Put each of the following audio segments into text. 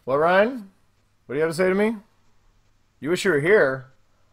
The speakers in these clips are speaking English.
What, Ryan? What do you have to say to me? You wish you were here.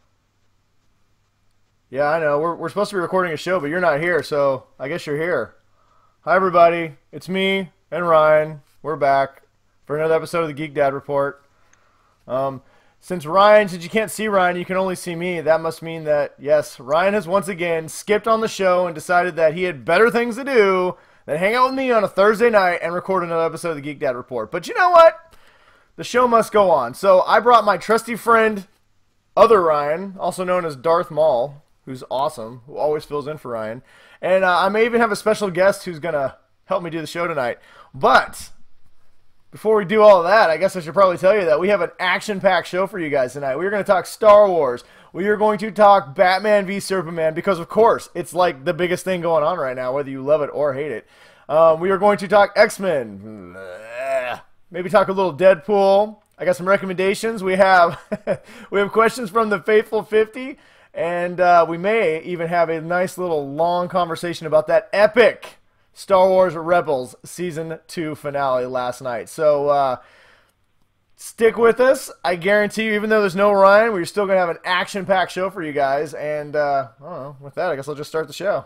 Yeah, I know. We're supposed to be recording a show, but you're not here, so I guess you're here. Hi, everybody. It's me and Ryan. We're back for another episode of the Geek Dad Report. Since you can't see Ryan, you can only see me. That must mean that, yes, Ryan has once again skipped on the show and decided that he had better things to do than hang out with me on a Thursday night and record another episode of the Geek Dad Report. But you know what? The show must go on. So I brought my trusty friend, other Ryan, also known as Darth Maul, who's awesome, who always fills in for Ryan. And I may even have a special guest who's going to help me do the show tonight. But before we do all of that, I guess I should probably tell you that we have an action-packed show for you guys tonight. We're going to talk Star Wars. We are going to talk Batman v Superman because, of course, it's like the biggest thing going on right now, whether you love it or hate it. We are going to talk X-Men. Maybe talk a little Deadpool. I got some recommendations. We have we have questions from the Faithful 50, and we may even have a nice little long conversation about that epic Star Wars Rebels Season 2 finale last night. So stick with us. I guarantee you, even though there's no Ryan, we're still going to have an action-packed show for you guys. And I don't know, with that, I guess I'll just start the show.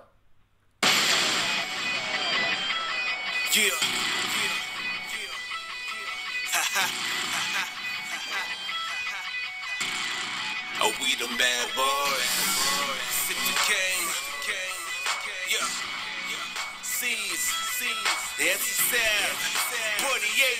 Yeah. Oh, we them bad boys. Sip the cane. Yeah. C's. The MC7. 48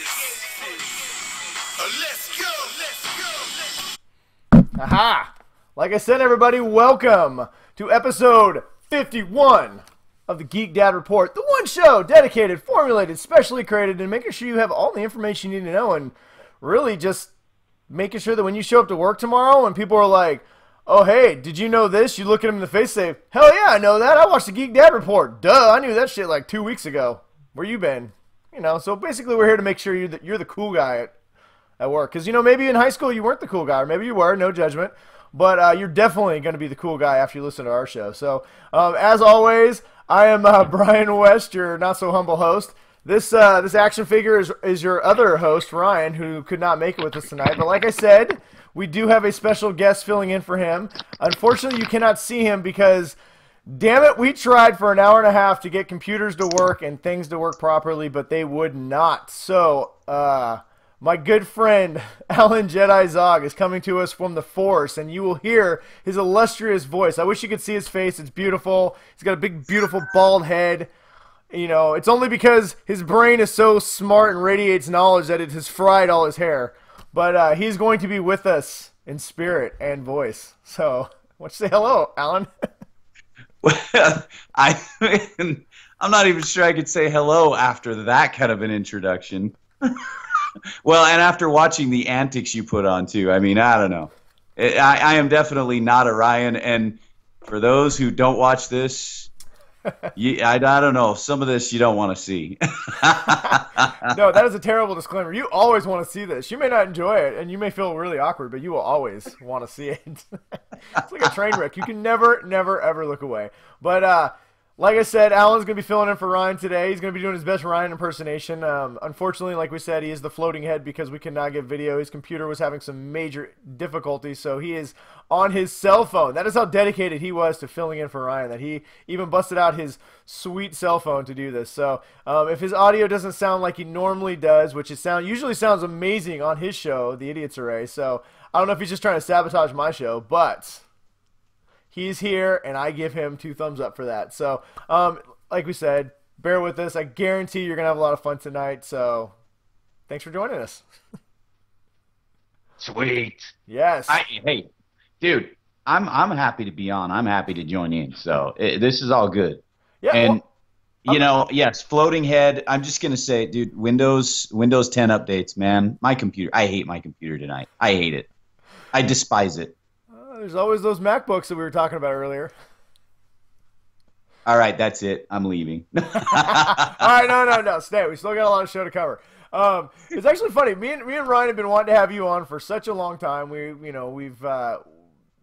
Let's go. Aha! Like I said, everybody, welcome to episode 51 of the Geek Dad Report, the one show dedicated, formulated, specially created, and making sure you have all the information you need to know, and really just making sure that when you show up to work tomorrow and people are like, oh, hey, did you know this? You look at them in the face and say, hell yeah, I know that. I watched the Geek Dad Report. Duh, I knew that shit like 2 weeks ago. Where you been? You know, so basically we're here to make sure you're the cool guy at work. Because, you know, maybe in high school you weren't the cool guy, or maybe you were, no judgment. But you're definitely going to be the cool guy after you listen to our show. So, as always, I am Brian West, your not-so-humble host. This action figure is your other host, Ryan, who could not make it with us tonight. But like I said, we do have a special guest filling in for him. Unfortunately, you cannot see him because, damn it, we tried for an hour and a half to get computers to work and things to work properly, but they would not. So, my good friend, Alan Jedi Zog, is coming to us from the Force, and you will hear his illustrious voice. I wish you could see his face. It's beautiful. He's got a big, beautiful, bald head. You know, it's only because his brain is so smart and radiates knowledge that it has fried all his hair. But he's going to be with us in spirit and voice. So, why don't you say hello, Alan? Well, I'm not even sure I could say hello after that kind of an introduction. Well, and after watching the antics you put on, too. I mean, I don't know. I am definitely not a Ryan. And for those who don't watch this, I don't know. Some of this you don't want to see. No, that is a terrible disclaimer. You always want to see this. You may not enjoy it, and you may feel really awkward, but you will always want to see it. It's like a train wreck. You can never, ever look away. But like I said, Alan's going to be filling in for Ryan today. He's going to be doing his best Ryan impersonation. Unfortunately, like we said, he is the floating head because we cannot get video. His computer was having some major difficulties, so he is on his cell phone. That is how dedicated he was to filling in for Ryan, that he even busted out his sweet cell phone to do this. So if his audio doesn't sound like he normally does, which usually sounds amazing on his show, The Idiot's Array, so I don't know if he's just trying to sabotage my show, but he's here, and I give him 2 thumbs up for that. So, like we said, bear with us. I guarantee you're going to have a lot of fun tonight. So, thanks for joining us. Sweet. Yes. Hey, dude, I'm happy to be on. I'm happy to join in. So, this is all good. Yeah. And, well, yes, floating head. I'm just going to say, dude, Windows 10 updates, man. My computer. I hate my computer tonight. I hate it. I despise it. There's always those MacBooks that we were talking about earlier. All right, that's it. I'm leaving. All right, no, stay. We still got a lot of show to cover. It's actually funny. Me and Ryan have been wanting to have you on for such a long time. We've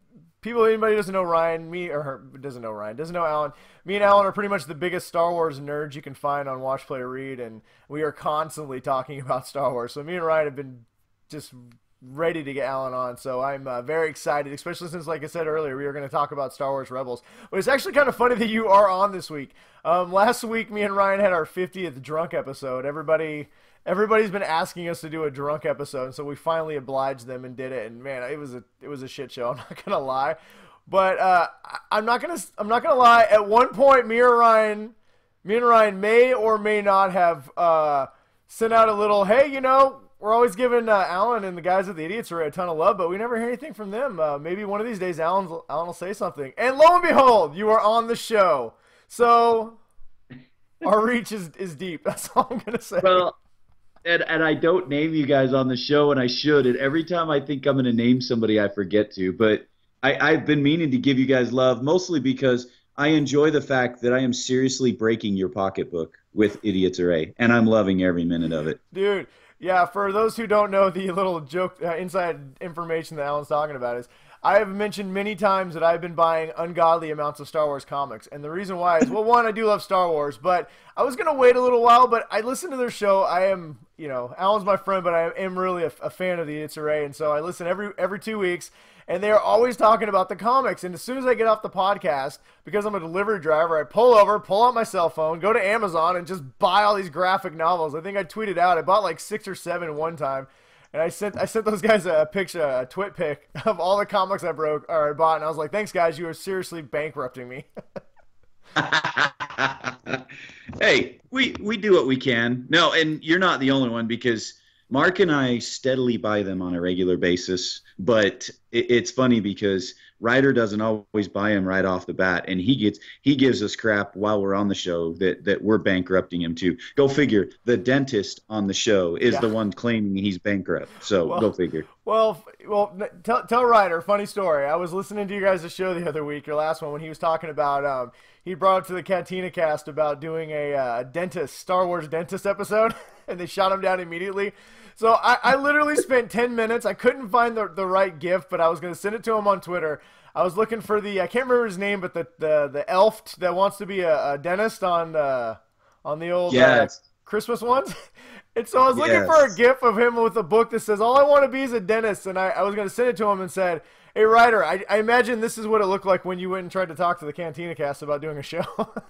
anybody doesn't know Ryan, doesn't know Alan. Me and Alan are pretty much the biggest Star Wars nerds you can find on Watch Play Read, and we are constantly talking about Star Wars. So me and Ryan have been just ready to get Alan on, so I'm very excited, especially since, like I said earlier, we are going to talk about Star Wars Rebels. But it's actually kind of funny that you are on this week. Last week, me and Ryan had our 50th drunk episode. Everybody's been asking us to do a drunk episode, and so we finally obliged them and did it. And man, it was a shit show. I'm not gonna lie, but I'm not gonna lie. At one point, me and Ryan may or may not have sent out a little, hey, we're always giving Alan and the guys at the Idiots Array a ton of love, but we never hear anything from them. Maybe one of these days Alan will say something. And lo and behold, you are on the show. So our reach is deep. That's all I'm going to say. Well, and I don't name you guys on the show, and I should. And every time I think I'm going to name somebody, I forget to. But I've been meaning to give you guys love, mostly because I enjoy the fact that I am seriously breaking your pocketbook with Idiots Array, and I'm loving every minute of it. Dude. Yeah, for those who don't know, the little joke, inside information that Alan's talking about is I have mentioned many times that I've been buying ungodly amounts of Star Wars comics. And the reason why is, well, one, I do love Star Wars, but I was going to wait a little while, but I listened to their show. I am, Alan's my friend, but I am really a fan of the Idiots Array. And so I listen every 2 weeks. And they're always talking about the comics. And as soon as I get off the podcast, because I'm a delivery driver, I pull out my cell phone, go to Amazon, and just buy all these graphic novels. I think I tweeted out. I bought like 6 or 7 one time. And I sent those guys a picture, a twit pic of all the comics I bought. And I was like, thanks, guys. You are seriously bankrupting me. Hey, we do what we can. No, and you're not the only one, because Mark and I steadily buy them on a regular basis, but it's funny because Ryder doesn't always buy them right off the bat, and he gives us crap while we're on the show that we're bankrupting him too. Go figure. The dentist on the show is the one claiming he's bankrupt, so go figure. Well, tell Ryder, funny story. I was listening to you guys' show the other week, your last one, when he was talking about he brought up to the Cantina cast about doing a Star Wars dentist episode, and they shot him down immediately. So I literally spent 10 minutes. I couldn't find the right GIF, but I was going to send it to him on Twitter. I was looking for I can't remember his name, but the elf that wants to be a dentist on the old Christmas ones. And so I was looking for a GIF of him with a book that says, all I want to be is a dentist. And I was going to send it to him and said, hey, Ryder, I imagine this is what it looked like when you went and tried to talk to the Cantina cast about doing a show.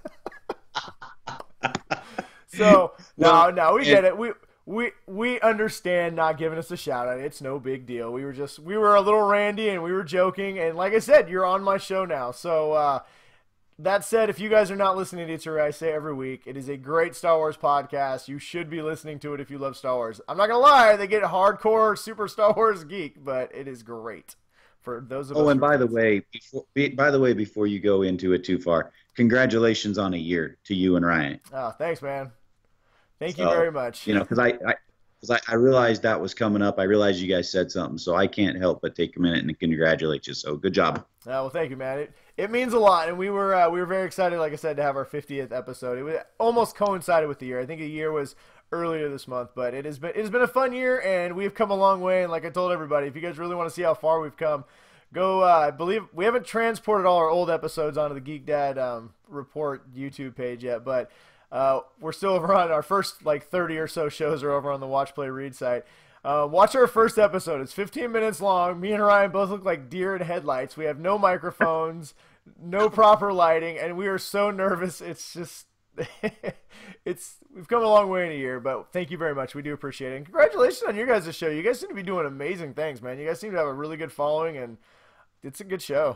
So, no, we get it. We understand not giving us a shout out. It's no big deal. We were a little randy and we were joking. And like I said, you're on my show now. So that said, if you guys are not listening to Idiots Array, I say every week, it is a great Star Wars podcast. You should be listening to it if you love Star Wars. I'm not gonna lie, they get hardcore super Star Wars geek, but it is great for those of us. Oh, and by the way, before you go into it too far, congratulations on a year to you and Ryan. Oh, thanks, man. Thank you very much. Because I realized that was coming up. I realized you guys said something, so I can't help but take a minute and congratulate you. So good job. Well, thank you, man. It means a lot, and we were very excited, like I said, to have our 50th episode. It almost coincided with the year. I think a year was earlier this month, but it has been a fun year, and we've come a long way. And like I told everybody, if you guys really want to see how far we've come, go. I believe we haven't transported all our old episodes onto the Geek Dad Report YouTube page yet, but. We're still over on our first 30 or so shows are over on the Watch Play Read site. Watch our first episode. It's 15 minutes long. Me and Ryan both look like deer in headlights. We have no microphones, no proper lighting, and we are so nervous. It's just we've come a long way in a year, but thank you very much. We do appreciate it. And congratulations on your guys' show. You guys seem to be doing amazing things, man. You guys seem to have a really good following, and it's a good show.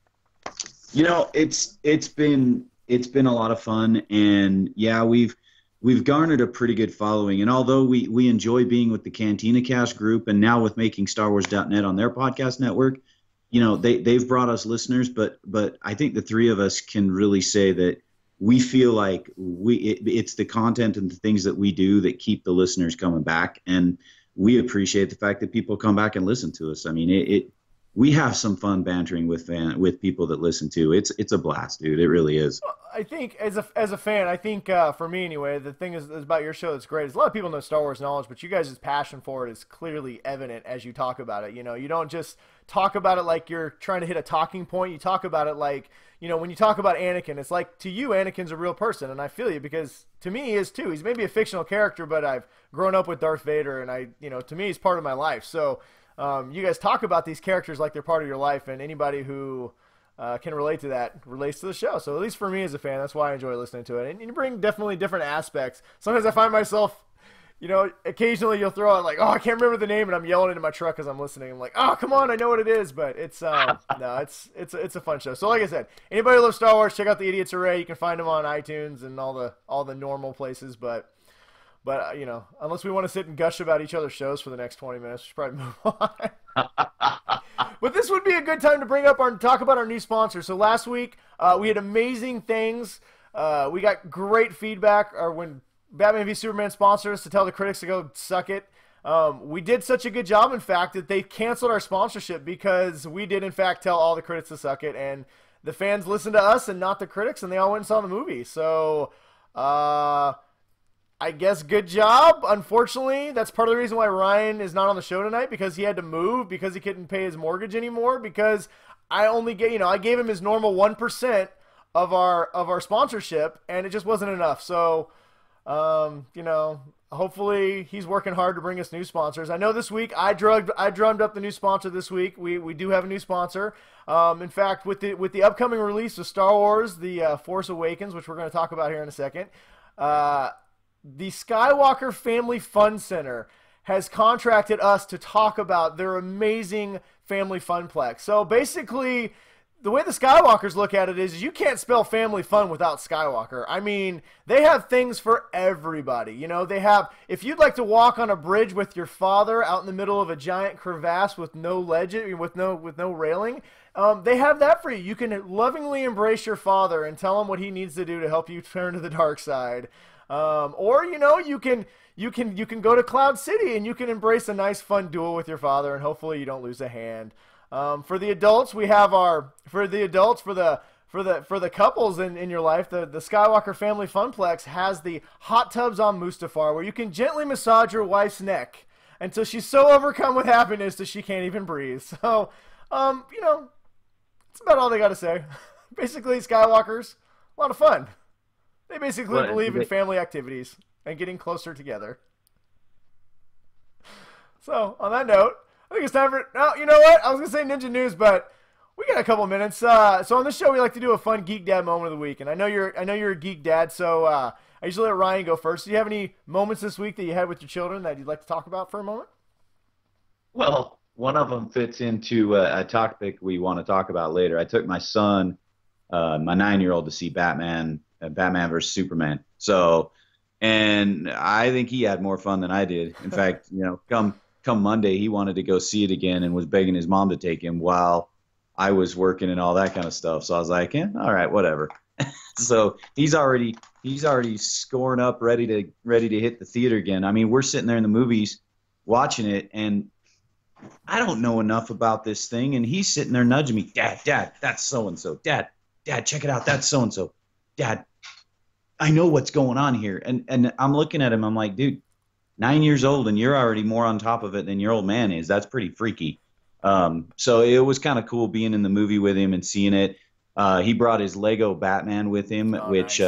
It's been a lot of fun, and we've garnered a pretty good following. And although we enjoy being with the Cantina Cast group, and now with making StarWars.net on their podcast network, they've brought us listeners. But I think the three of us can really say that we feel like it's the content and the things that we do that keep the listeners coming back, and we appreciate the fact that people come back and listen to us. I mean, we have some fun bantering with people that listen to. It's a blast, dude. It really is. I think as a fan, I think for me anyway, the thing is about your show that's great is a lot of people know Star Wars knowledge, but you guys' passion for it is clearly evident as you talk about it. You know, you don't just talk about it like you're trying to hit a talking point. You talk about it like, you know, when you talk about Anakin, it's like to you, Anakin's a real person, and I feel you because to me he is too. He's maybe a fictional character, but I've grown up with Darth Vader, and to me he's part of my life. So you guys talk about these characters like they're part of your life, and anybody who can relate to that relates to the show. So at least for me as a fan, that's why I enjoy listening to it. And you bring definitely different aspects. Sometimes I find myself, you know, occasionally you'll throw out like, oh, I can't remember the name, and I'm yelling into my truck as I'm listening. I'm like, oh, come on, I know what it is. But it's no, it's a fun show. So like I said, anybody who loves Star Wars, check out the Idiot's Array. You can find them on iTunes and all the normal places. But you know, unless we want to sit and gush about each other's shows for the next 20 minutes, we should probably move on. But this would be a good time to talk about our new sponsor. So last week we had amazing things. We got great feedback when Batman v Superman sponsored us to tell the critics to go suck it. We did such a good job, in fact, that they canceled our sponsorship because we did, in fact, tell all the critics to suck it. And the fans listened to us and not the critics, and they all went and saw the movie. So I guess good job. Unfortunately, that's part of the reason why Ryan is not on the show tonight, because he had to move, because he couldn't pay his mortgage anymore, because I gave him his normal 1% of our sponsorship, and it just wasn't enough. So, you know, hopefully he's working hard to bring us new sponsors. I know this week I drummed up the new sponsor this week. We do have a new sponsor. In fact, with the upcoming release of Star Wars, the Force Awakens, which we're going to talk about here in a second, the Skywalker Family Fun Center has contracted us to talk about their amazing family funplex. So basically, the way the Skywalkers look at it is you can't spell family fun without Skywalker. I mean, they have things for everybody. You know, they have, if you'd like to walk on a bridge with your father out in the middle of a giant crevasse with no ledge, with no railing, they have that for you. You can lovingly embrace your father and tell him what he needs to do to help you turn to the dark side. Or, you know, you can go to Cloud City and you can embrace a nice fun duel with your father, and hopefully you don't lose a hand. For the adults, we have for the couples in your life, the Skywalker Family Funplex has the hot tubs on Mustafar, where you can gently massage your wife's neck until she's so overcome with happiness that she can't even breathe. So, you know, that's about all they got to say. Basically, Skywalkers, a lot of fun. They basically believe in family activities and getting closer together. So, on that note, I think it's time for... No, you know what? I was going to say Ninja News, but we got a couple minutes. So on this show, we like to do a fun Geek Dad moment of the week. And I know you're a Geek Dad, so I usually let Ryan go first. Do you have any moments this week that you had with your children that you'd like to talk about for a moment? Well, one of them fits into a topic we want to talk about later. I took my son, my 9-year-old, to see Batman versus Superman. So, and I think he had more fun than I did. In fact, you know, come Monday, he wanted to go see it again and was begging his mom to take him while I was working and all that kind of stuff. So I was like, yeah, all right, whatever. So he's already scoring up, ready to hit the theater again. I mean, we're sitting there in the movies watching it, and I don't know enough about this thing, and he's sitting there nudging me, Dad, that's so and so. Dad, check it out, that's so and so. Dad, I know what's going on here. And I'm looking at him, I'm like, dude, 9 years old, and you're already more on top of it than your old man is. That's pretty freaky. So it was kind of cool being in the movie with him and seeing it. He brought his Lego Batman with him, which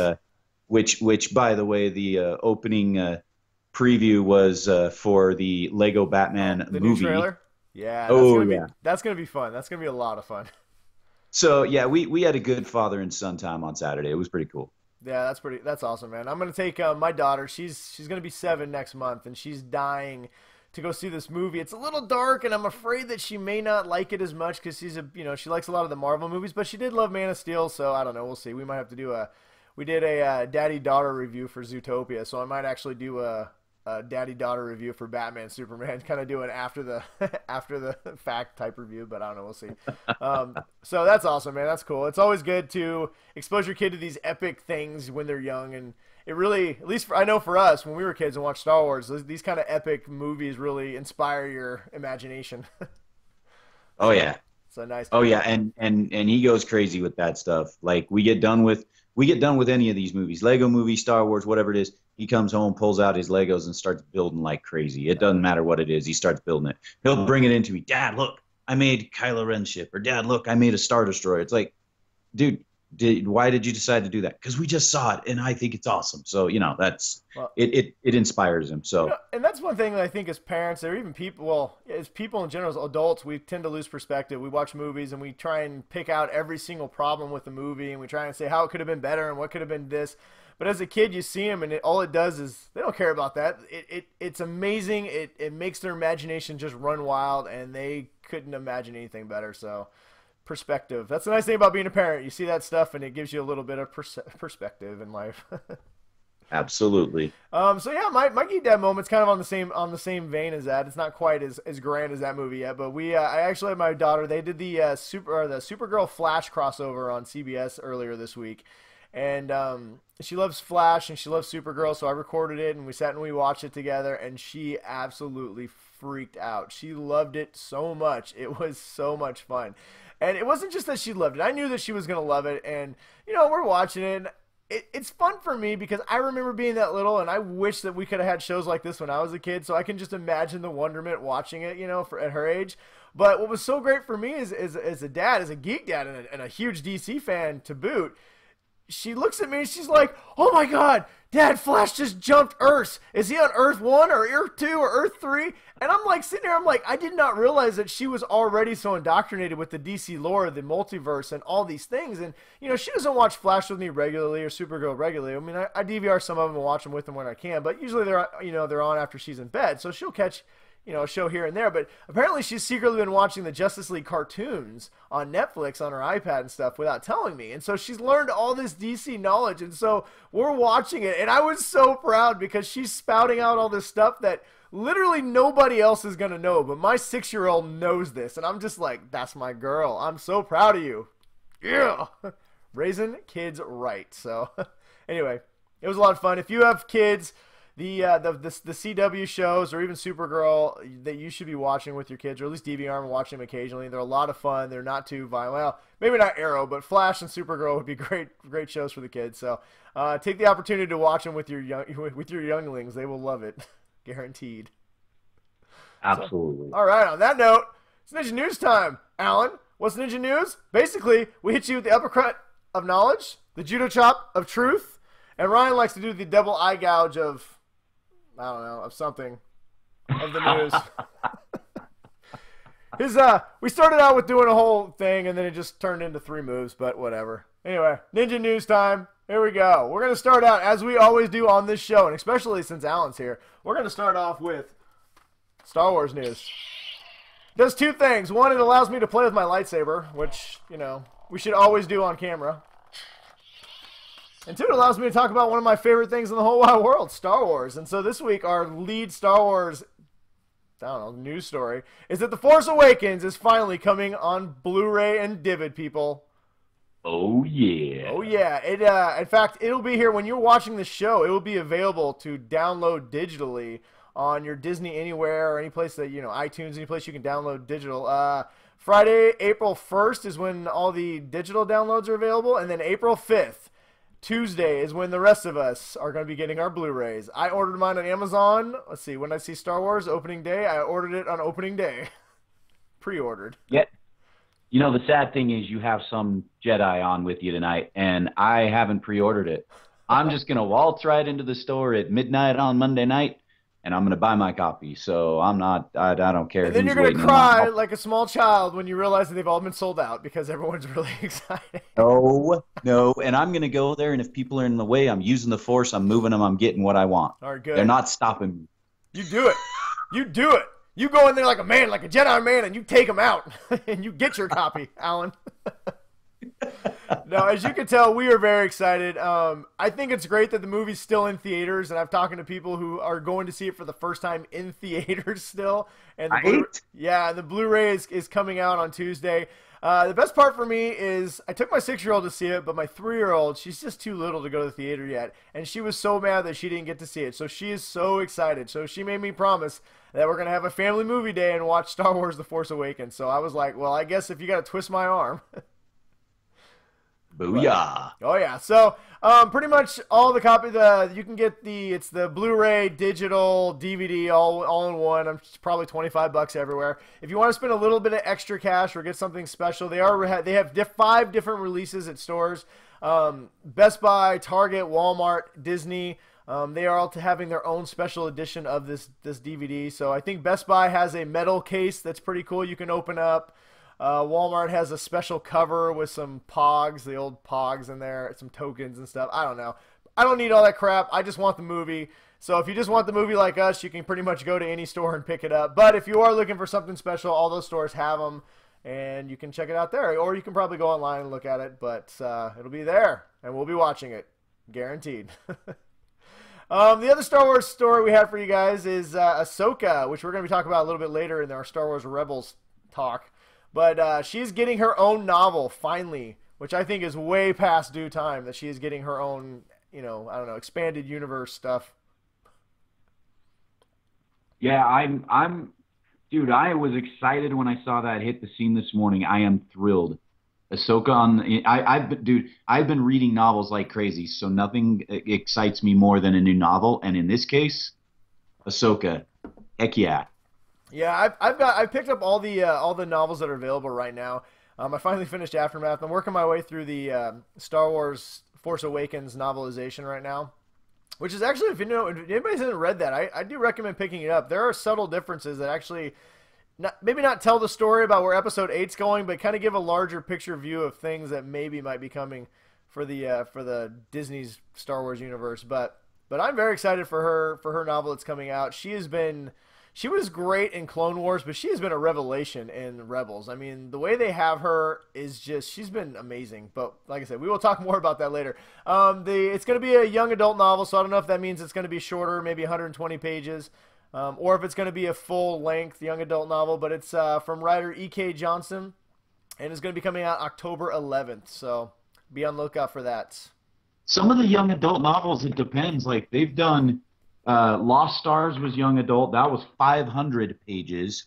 by the way, the opening preview was for the Lego Batman the movie. New trailer? Yeah. That's gonna be fun. That's gonna be a lot of fun. So yeah, we had a good father and son time on Saturday. It was pretty cool. Yeah, that's awesome, man. I'm gonna take my daughter. She's gonna be 7 next month, and she's dying to go see this movie. It's a little dark, and I'm afraid that she may not like it as much because she likes a lot of the Marvel movies, but she did love Man of Steel. So I don't know. We'll see. We might have to do we did a daddy-daughter review for Zootopia, so I might actually do a daddy-daughter review for Batman Superman, kind of do an after the fact type review, but I don't know, we'll see. So that's awesome, man. That's cool. It's always good to expose your kid to these epic things when they're young, and it really, at least I know for us, when we were kids and watched Star Wars, these kind of epic movies really inspire your imagination. Oh yeah, So nice. Oh yeah, and he goes crazy with that stuff. Like we get done with any of these movies, Lego movie, Star Wars, whatever it is. He comes home, pulls out his Legos, and starts building like crazy. It doesn't matter what it is. He starts building it. He'll bring it into me. Dad, look, I made Kylo Ren's ship. Or Dad, look, I made a Star Destroyer. It's like, dude, why did you decide to do that? Because we just saw it, and I think it's awesome. So that's it inspires him. So and that's one thing that I think as parents, or even people, well, as people in general, as adults, we tend to lose perspective. We watch movies and we try and pick out every single problem with the movie, and we try and say how it could have been better and what could have been this. But as a kid, you see them, and all it does is they don't care about that. It's amazing. It makes their imagination just run wild, and they couldn't imagine anything better. So perspective. That's the nice thing about being a parent. You see that stuff, and it gives you a little bit of perspective in life. absolutely. So yeah, my Geek Dad moment's kind of on the same vein as that. It's not quite as grand as that movie yet, but I actually had my daughter. They did the Supergirl Flash crossover on CBS earlier this week, and she loves Flash and she loves Supergirl, so I recorded it and we sat and we watched it together, and she absolutely freaked out. She loved it so much. It was so much fun. And it wasn't just that she loved it. I knew that she was going to love it. And, we're watching it. And it's fun for me because I remember being that little, and I wish that we could have had shows like this when I was a kid. So I can just imagine the wonderment watching it, at her age. But what was so great for me is as a dad, as a geek dad, and a huge DC fan to boot, she looks at me and she's like, "Oh my God, Dad, Flash just jumped Earths. Is he on Earth 1 or Earth 2 or Earth 3? And I'm like sitting there, I'm like, I did not realize that she was already so indoctrinated with the DC lore, the multiverse, and all these things. And, she doesn't watch Flash with me regularly or Supergirl regularly. I mean, I DVR some of them and watch them with them when I can, but usually they're on after she's in bed. So she'll catch a show here and there, but apparently she's secretly been watching the Justice League cartoons on Netflix on her iPad and stuff without telling me. And so she's learned all this DC knowledge, and so we're watching it, and I was so proud because she's spouting out all this stuff that literally nobody else is going to know, but my 6-year-old knows this, and I'm just like, that's my girl. I'm so proud of you. Yeah. Raising kids right. So anyway, it was a lot of fun. If you have kids, the CW shows or even Supergirl that you should be watching with your kids, or at least DVR and watching them occasionally. They're a lot of fun. They're not too violent. Well, maybe not Arrow, but Flash and Supergirl would be great shows for the kids. So take the opportunity to watch them with your younglings. They will love it, guaranteed. Absolutely. So, all right. On that note, it's Ninja News time. Alan, what's Ninja News? Basically, we hit you with the uppercut of knowledge, the judo chop of truth, and Ryan likes to do the double eye gouge of, I don't know, of something, of the news. We started out with doing a whole thing, and then it just turned into 3 moves, but whatever. Anyway, Ninja News time. Here we go. We're going to start out, as we always do on this show, and especially since Alan's here, we're going to start off with Star Wars news. It does 2 things. One, it allows me to play with my lightsaber, which, we should always do on camera. And 2, it allows me to talk about one of my favorite things in the whole wide world, Star Wars. And so this week, our lead Star Wars, news story is that The Force Awakens is finally coming on Blu-ray and Divid, people. Oh, yeah. Oh, yeah. In fact, it'll be here when you're watching the show. It will be available to download digitally on your Disney Anywhere or any place that, iTunes, any place you can download digital. Friday, April 1st is when all the digital downloads are available, and then April 5th. Tuesday is when the rest of us are going to be getting our Blu-rays. I ordered mine on Amazon. Let's see, when I see Star Wars opening day, I ordered it on opening day. Pre-ordered. Yeah. The sad thing is you have some Jedi on with you tonight, and I haven't pre-ordered it. I'm just going to waltz right into the store at midnight on Monday night, and I'm going to buy my copy. So I don't care. And then you're going to cry like a small child when you realize that they've all been sold out because everyone's really excited. No. And I'm going to go there, and if people are in the way, I'm using the Force, I'm moving them, I'm getting what I want. All right, good. They're not stopping me. You do it. You do it. You go in there like a man, like a Jedi man, and you take them out, and you get your copy, Alan. No, as you can tell, we are very excited. I think it's great that the movie's still in theaters, and I've talked to people who are going to see it for the first time in theaters still. And the Blu-ray is coming out on Tuesday. The best part for me is I took my 6-year-old to see it, but my 3-year-old, she's just too little to go to the theater yet, and she was so mad that she didn't get to see it. So she is so excited. So she made me promise that we're gonna have a family movie day and watch Star Wars: The Force Awakens. So I was like, well, I guess if you gotta twist my arm. Booyah! Oh yeah, so pretty much all the copy you can get it's the Blu-ray, digital, DVD, all in one. It's probably $25 everywhere. If you want to spend a little bit of extra cash or get something special, they have 5 different releases at stores: Best Buy, Target, Walmart, Disney. They are all having their own special edition of this DVD. So I think Best Buy has a metal case that's pretty cool. You can open up. Walmart has a special cover with some Pogs, the old Pogs in there, some tokens and stuff. I don't know. I don't need all that crap. I just want the movie. So if you just want the movie like us, you can pretty much go to any store and pick it up. But if you are looking for something special, all those stores have them, and you can check it out there. Or you can probably go online and look at it, but it'll be there, and we'll be watching it. Guaranteed. The other Star Wars story we had for you guys is Ahsoka, which we're going to be talking about a little bit later in our Star Wars Rebels talk. But she's getting her own novel, finally, which I think is way past due time that she is getting her own, I don't know, expanded universe stuff. Yeah, dude, I was excited when I saw that hit the scene this morning. I am thrilled. Ahsoka I've been reading novels like crazy, so nothing excites me more than a new novel. And in this case, Ahsoka, heck yeah. Yeah, I picked up all the novels that are available right now. I finally finished Aftermath. I'm working my way through the Star Wars Force Awakens novelization right now, which is actually, if anybody hasn't read that, I do recommend picking it up. There are subtle differences that actually maybe not tell the story about where Episode 8's going, but kind of give a larger picture view of things that maybe might be coming for the Disney's Star Wars universe. But I'm very excited for her novel that's coming out. She was great in Clone Wars, but she has been a revelation in Rebels. I mean, the way they have her is just, she's been amazing. But like I said, we will talk more about that later. It's going to be a young adult novel, so I don't know if that means it's going to be shorter, maybe 120 pages, or if it's going to be a full-length young adult novel. But it's from writer E.K. Johnson, and it's going to be coming out October 11th. So be on the lookout for that. Some of the young adult novels, it depends. Like, they've done... Lost Stars was young adult. That was 500 pages.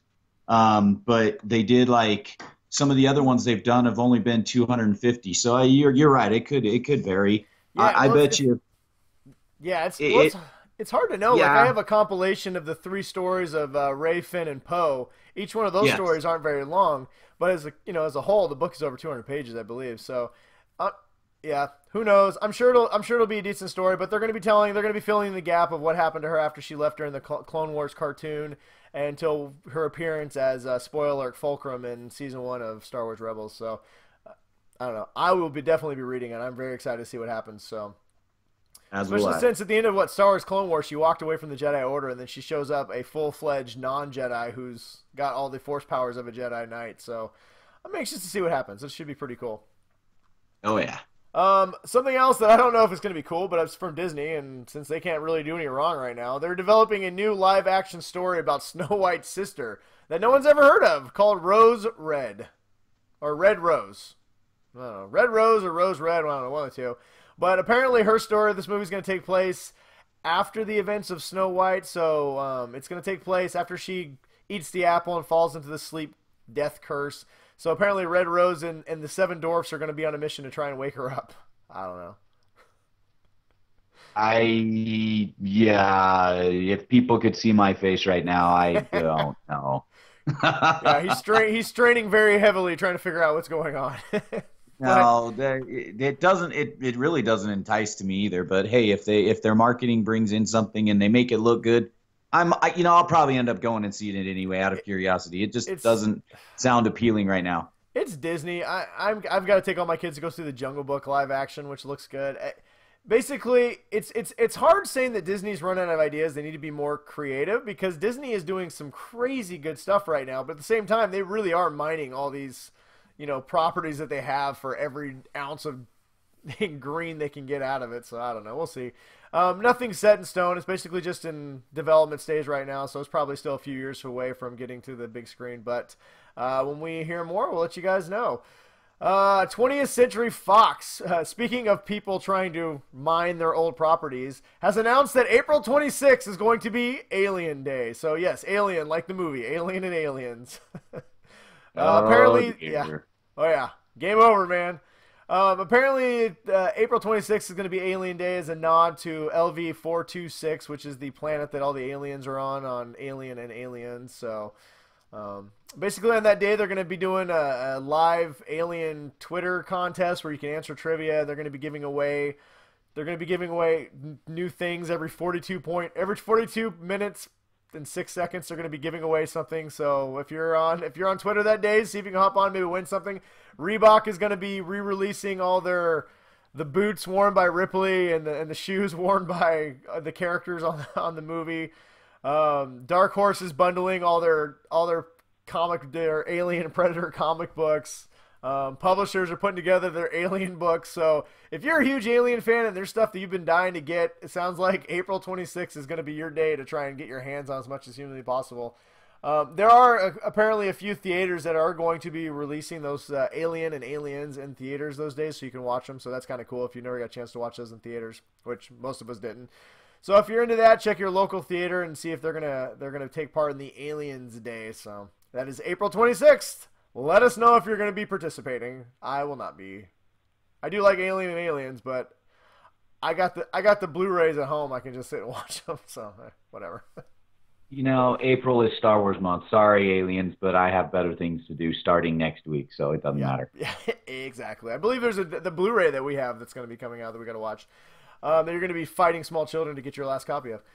But they did, like, some of the other ones they've done have only been 250. So you're right. It could vary. Yeah, I bet you. Yeah, it's hard to know. Yeah. Like, I have a compilation of the 3 stories of Rey, Finn, and Poe. Each one of those stories aren't very long, but as a whole, the book is over 200 pages, I believe. So, yeah, who knows? I'm sure it'll be a decent story, but they're going to be filling in the gap of what happened to her after she left during the Clone Wars cartoon until her appearance as spoiler alert Fulcrum in season 1 of Star Wars Rebels. So I don't know. I will definitely be reading it. I'm very excited to see what happens. So especially since at the end of Star Wars Clone Wars, she walked away from the Jedi Order, and then she shows up a full-fledged non-Jedi who's got all the Force powers of a Jedi Knight. So I'm anxious to see what happens. It should be pretty cool. Oh yeah. Something else that I don't know if it's going to be cool, but it's from Disney, and since they can't really do any wrong right now, they're developing a new live-action story about Snow White's sister that no one's ever heard of, called Rose Red. Or Red Rose. I don't know. Red Rose or Rose Red, I don't know, one of the two. But apparently her story, this movie's going to take place after the events of Snow White, so it's going to take place after she eats the apple and falls into the sleep death curse. So apparently Red Rose and the 7 dwarfs are going to be on a mission to try and wake her up. I don't know. Yeah, if people could see my face right now, I don't know. Yeah, he's straining very heavily trying to figure out what's going on. No, it really doesn't entice to me either. But hey, if their marketing brings in something and they make it look good, I'll probably end up going and seeing it anyway out of curiosity. It just doesn't sound appealing right now. It's Disney. I've got to take all my kids to go see the Jungle Book live action, which looks good. Basically, it's hard saying that Disney's run out of ideas. They need to be more creative because Disney is doing some crazy good stuff right now. But at the same time, they really are mining all these, properties that they have for every ounce of green they can get out of it. So I don't know. We'll see. Nothing's set in stone. It's basically just in development stage right now, so it's probably still a few years away from getting to the big screen. But when we hear more, we'll let you guys know. 20th Century Fox, speaking of people trying to mine their old properties, has announced that April 26th is going to be Alien Day. So yes, Alien, like the movie, Alien and Aliens. Apparently, yeah. Oh yeah, game over, man. Apparently, April 26th is going to be Alien Day as a nod to LV-426, which is the planet that all the aliens are on Alien and Aliens. So, basically on that day, they're going to be doing a live Alien Twitter contest where you can answer trivia. They're going to be giving away new things every 42 minutes and 6 seconds. They're going to be giving away something. So if you're on Twitter that day, see if you can hop on, maybe win something. Reebok is going to be re-releasing all the boots worn by Ripley and the shoes worn by the characters on the movie. Dark Horse is bundling all their Alien and Predator comic books. Publishers are putting together their Alien books. So if you're a huge Alien fan and there's stuff that you've been dying to get, it sounds like April 26th is going to be your day to try and get your hands on as much as humanly possible. There are apparently a few theaters that are going to be releasing those Alien and Aliens in theaters those days, so you can watch them. So that's kind of cool if you never got a chance to watch those in theaters, which most of us didn't. So if you're into that, check your local theater and see if they're gonna take part in the Aliens Day. So that is April 26th. Let us know if you're gonna be participating. I will not be. I do like Alien and Aliens, but I got the Blu-rays at home. I can just sit and watch them. So whatever. You know, April is Star Wars month. Sorry, aliens, but I have better things to do starting next week, so it doesn't matter. Yeah, exactly. I believe there's the Blu-ray that we have that's going to be coming out that we got to watch. That you're going to be fighting small children to get your last copy of.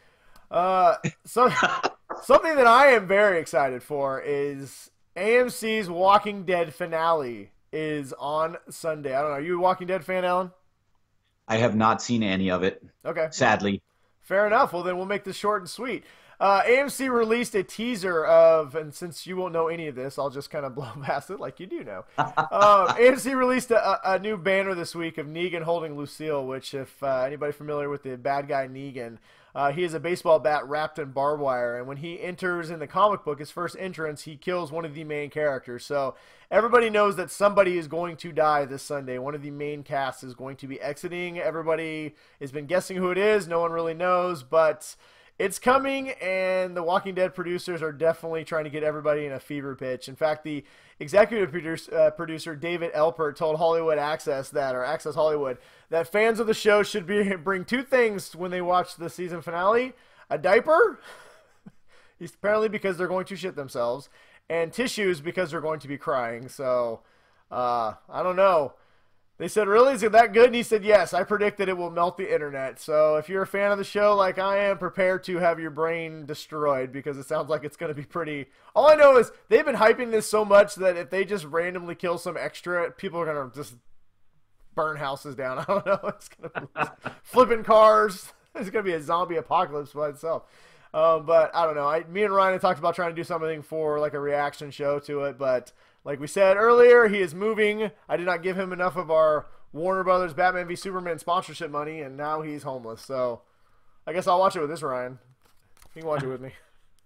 Something that I am very excited for is AMC's Walking Dead finale is on Sunday. I don't know. Are you a Walking Dead fan, Alan? I have not seen any of it. Okay. Sadly. Fair enough. Well, then we'll make this short and sweet. AMC released a teaser of, and since you won't know any of this, I'll just kind of blow past it like you do know. AMC released a new banner this week of Negan holding Lucille, which if anybody familiar with the bad guy Negan, he is a baseball bat wrapped in barbed wire, and when he enters in the comic book, his first entrance, he kills one of the main characters. So everybody knows that somebody is going to die this Sunday. One of the main cast is going to be exiting. Everybody has been guessing who it is. No one really knows, but it's coming, and the Walking Dead producers are definitely trying to get everybody in a fever pitch. In fact, the executive producer David Elpert told Hollywood Access Access Hollywood that fans of the show should bring two things when they watch the season finale: a diaper, apparently because they're going to shit themselves, and tissues because they're going to be crying. So, I don't know. They said, really? Is it that good? And he said, yes, I predict that it will melt the internet. So if you're a fan of the show like I am, prepare to have your brain destroyed because it sounds like it's going to be pretty... All I know is they've been hyping this so much that if they just randomly kill some extra, people are going to just burn houses down. I don't know. It's going to be flipping cars. It's going to be a zombie apocalypse by itself. But I don't know. Me and Ryan had talked about trying to do something for like a reaction show to it, but... Like we said earlier, he is moving. I did not give him enough of our Warner Brothers Batman v Superman sponsorship money, and now he's homeless. So I guess I'll watch it with this Ryan. You can watch it with me.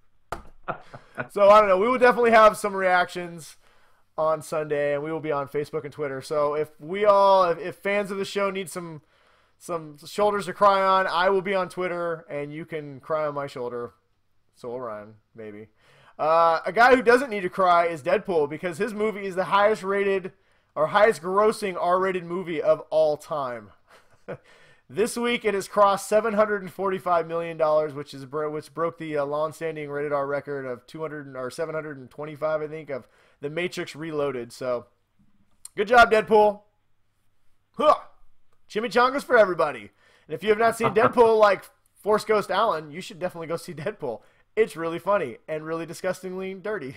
So I don't know. We will definitely have some reactions on Sunday, and we will be on Facebook and Twitter. So if fans of the show need some shoulders to cry on, I will be on Twitter, and you can cry on my shoulder. So will Ryan, maybe. A guy who doesn't need to cry is Deadpool because his movie is the highest rated or highest grossing R-rated movie of all time. This week it has crossed $745 million, which broke the long-standing rated R record of 725, I think, of The Matrix Reloaded. So, good job, Deadpool. Huh. Chimichangas for everybody. And if you have not seen Deadpool like Force Ghost Allen, you should definitely go see Deadpool. It's really funny and really disgustingly dirty.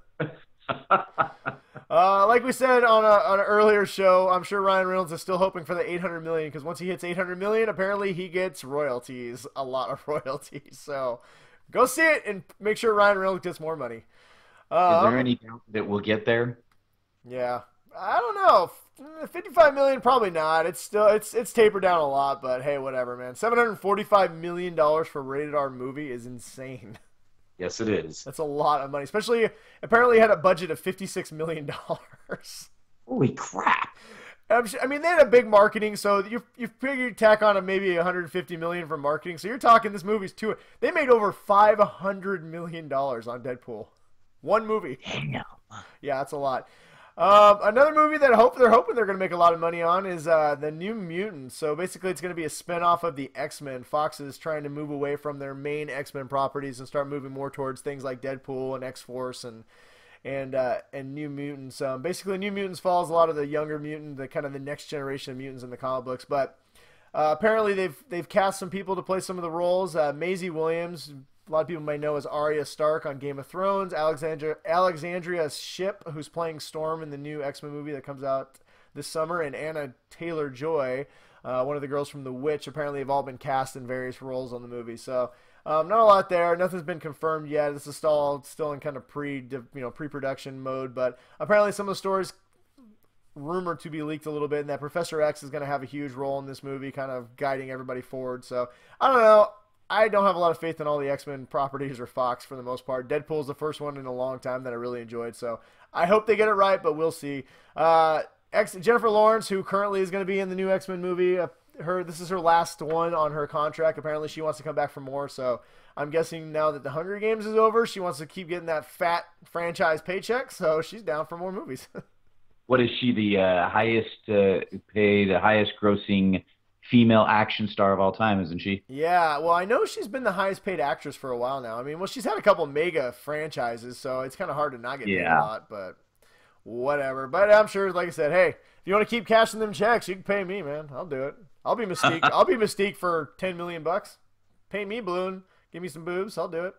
Like we said on an earlier show, I'm sure Ryan Reynolds is still hoping for the $800 million because once he hits $800 million, apparently he gets royalties, a lot of royalties. So go see it and make sure Ryan Reynolds gets more money. Is there any doubt that we'll get there? Yeah. I don't know. 55 million, probably not. It's still it's tapered down a lot, but hey, whatever, man. $745 million for a rated R movie is insane. Yes, it is. That's a lot of money, especially apparently had a budget of $56 million. Holy crap! I mean, they had a big marketing, so you figure you tack on maybe 150 million for marketing. So you're talking this movie's they made over $500 million on Deadpool, one movie. Damn. Yeah, that's a lot. Another movie that they're hoping they're going to make a lot of money on is the New Mutants. So basically, it's going to be a spinoff of the X-Men. Fox is trying to move away from their main X-Men properties and start moving more towards things like Deadpool and X-Force and New Mutants. Basically, New Mutants follows a lot of the younger mutant, the kind of the next generation of mutants in the comic books. But apparently, they've cast some people to play some of the roles. Maisie Williams, a lot of people may know as Arya Stark on Game of Thrones. Alexandria Shipp, who's playing Storm in the new X-Men movie that comes out this summer, and Anna Taylor-Joy, one of the girls from The Witch. Apparently, have all been cast in various roles on the movie. So. Not a lot there. Nothing's been confirmed yet. This is still in kind of pre-production mode. But apparently, some of the stories rumored to be leaked a little bit, and that Professor X is going to have a huge role in this movie, kind of guiding everybody forward. So I don't know. I don't have a lot of faith in all the X-Men properties or Fox for the most part. Deadpool's the first one in a long time that I really enjoyed. So I hope they get it right, but we'll see. Jennifer Lawrence, who currently is going to be in the new X-Men movie. This is her last one on her contract. Apparently, she wants to come back for more. So I'm guessing now that the Hunger Games is over, she wants to keep getting that fat franchise paycheck. So she's down for more movies. What is she, the highest paid, highest grossing female action star of all time, isn't she? Yeah, well, I know she's been the highest paid actress for a while now. I mean, she's had a couple mega franchises, so it's kind of hard to not get paid a lot, but whatever. But I'm sure, like I said, hey, if you want to keep cashing them checks, you can pay me, man. I'll do it. I'll be Mystique. I'll be Mystique for $10 million. Pay me, Balloon. Give me some boobs. I'll do it.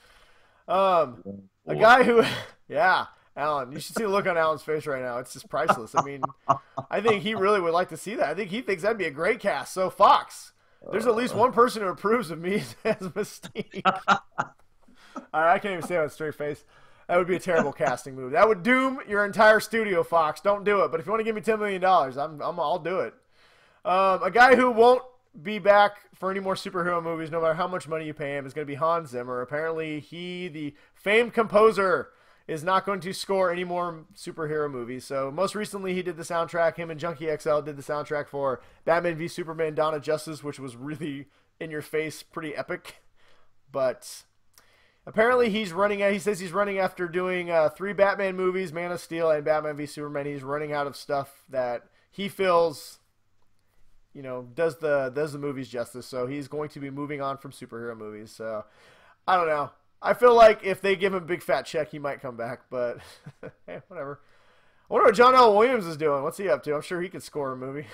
A guy who, yeah, Alan. You should see the look on Alan's face right now. It's just priceless. I mean, I think he really would like to see that. I think he thinks that'd be a great cast. So Fox, there's at least one person who approves of me as Mystique. All right, I can't even say it with a straight face. That would be a terrible casting move. That would doom your entire studio, Fox. Don't do it. But if you want to give me $10 million, I'll do it. A guy who won't be back for any more superhero movies, no matter how much money you pay him, is going to be Hans Zimmer. Apparently, he, the famed composer, is not going to score any more superhero movies. So most recently, he did the soundtrack. Him and Junkie XL did the soundtrack for Batman v Superman: Dawn of Justice, which was really in your face, pretty epic. But apparently, he says he's running after doing 3 Batman movies, Man of Steel and Batman v Superman. He's running out of stuff that he feels, does the movies justice. So he's going to be moving on from superhero movies. So I don't know. I feel like if they give him a big fat check, he might come back. But hey, whatever. I wonder what John L. Williams is doing. What's he up to? I'm sure he could score a movie.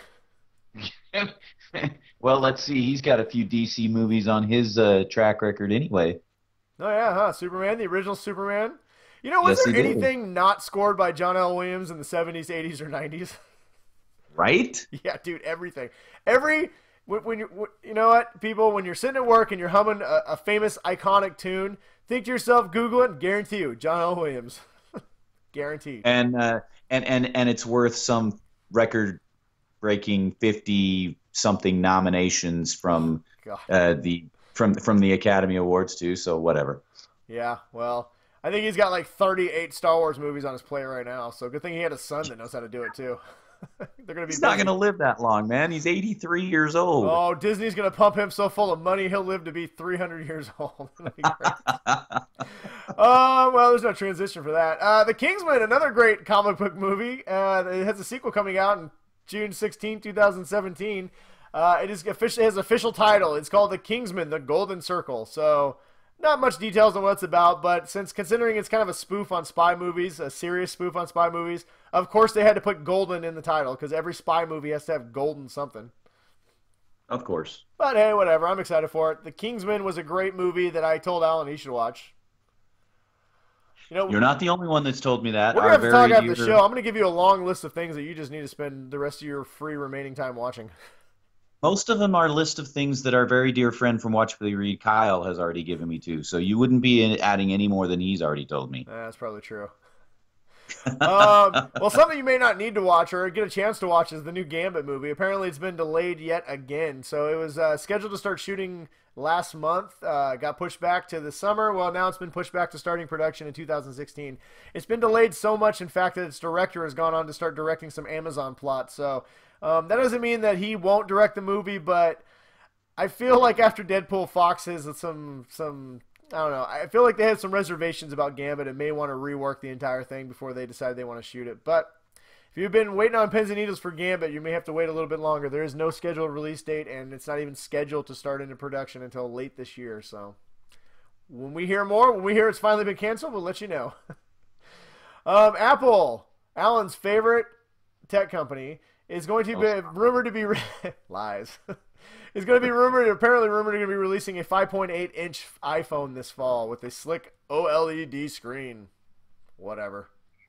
Well, let's see. He's got a few DC movies on his track record anyway. Oh, yeah, huh? Superman, the original Superman. Was there anything not scored by John L. Williams in the 70s, 80s, or 90s? Right? Yeah, dude, everything. When you know what, people, when you're sitting at work and you're humming a famous, iconic tune, think to yourself, Google it, guarantee you, John L. Williams. Guaranteed. And it's worth some record-breaking 50-something nominations from the Academy Awards too. So whatever. Yeah, well, I think he's got like 38 Star Wars movies on his plate right now. So good thing he had a son that knows how to do it too. He's not going to live that long, man. He's 83 years old. Oh, Disney's going to pump him so full of money, he'll live to be 300 years old. Well, there's no transition for that. The Kingsman, another great comic book movie. It has a sequel coming out in June 16, 2017. It has official title. It's called The Kingsman: The Golden Circle. So, not much details on what it's about, but considering it's kind of a spoof on spy movies, a serious spoof on spy movies, of course they had to put golden in the title because every spy movie has to have golden something. Of course. But hey, whatever. I'm excited for it. The Kingsman was a great movie that I told Alan he should watch. You're not the only one that's told me that. We're going to have to talk after the show. I'm going to give you a long list of things that you just need to spend the rest of your free remaining time watching. Most of them are a list of things that our very dear friend from Watch Billy Read, Kyle, has already given me too. So you wouldn't be adding any more than he's already told me. That's probably true. Well, something you may not need to watch or get a chance to watch is the new Gambit movie. Apparently, it's been delayed yet again. So it was scheduled to start shooting last month, got pushed back to the summer. Well, now it's been pushed back to starting production in 2016. It's been delayed so much, in fact, that its director has gone on to start directing some Amazon plots. So that doesn't mean that he won't direct the movie, but I feel like after Deadpool, Fox has some I don't know. I feel like they had some reservations about Gambit and may want to rework the entire thing before they decide they want to shoot it. But if you've been waiting on pins and needles for Gambit, you may have to wait a little bit longer. There is no scheduled release date, and it's not even scheduled to start into production until late this year. So when we hear more, when we hear it's finally been canceled, we'll let you know. Apple, Alan's favorite tech company, is going to be rumored to be lies. It's going to be apparently rumored to be releasing a 5.8-inch iPhone this fall with a slick OLED screen. Whatever.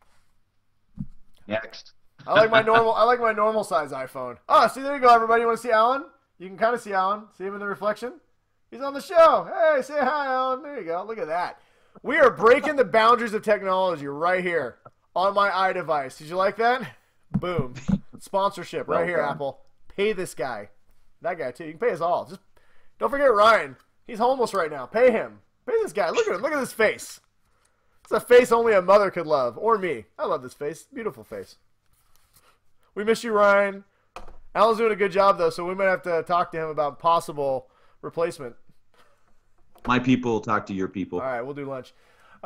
Next. I like my normal size iPhone. Oh, see, there you go, everybody. You want to see Alan? You can kind of see Alan. See him in the reflection? He's on the show. Hey, say hi, Alan. There you go. Look at that. We are breaking the boundaries of technology right here on my iDevice. Did you like that? Boom. Sponsorship right here, Apple. Pay this guy. That guy, too. You can pay us all. Just don't forget Ryan. He's homeless right now. Pay him. Pay this guy. Look at him. Look at this face. It's a face only a mother could love. Or me. I love this face. Beautiful face. We miss you, Ryan. Alan's doing a good job, though, so we might have to talk to him about possible replacement. My people talk to your people. All right, we'll do lunch.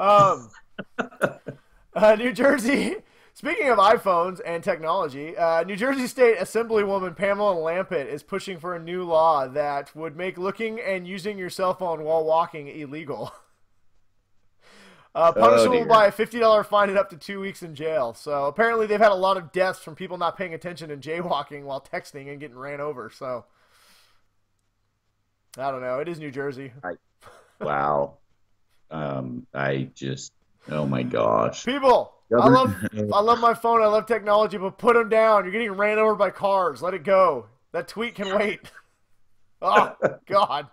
New Jersey... Speaking of iPhones and technology, New Jersey State Assemblywoman Pamela Lampett is pushing for a new law that would make looking and using your cell phone while walking illegal. Punishable by a $50 fine and up to 2 weeks in jail. So apparently they've had a lot of deaths from people not paying attention and jaywalking while texting and getting ran over. So I don't know. It is New Jersey. Wow. Oh my gosh. People. I love my phone. I love technology, but put them down. You're getting ran over by cars. Let it go. That tweet can wait. Oh, God.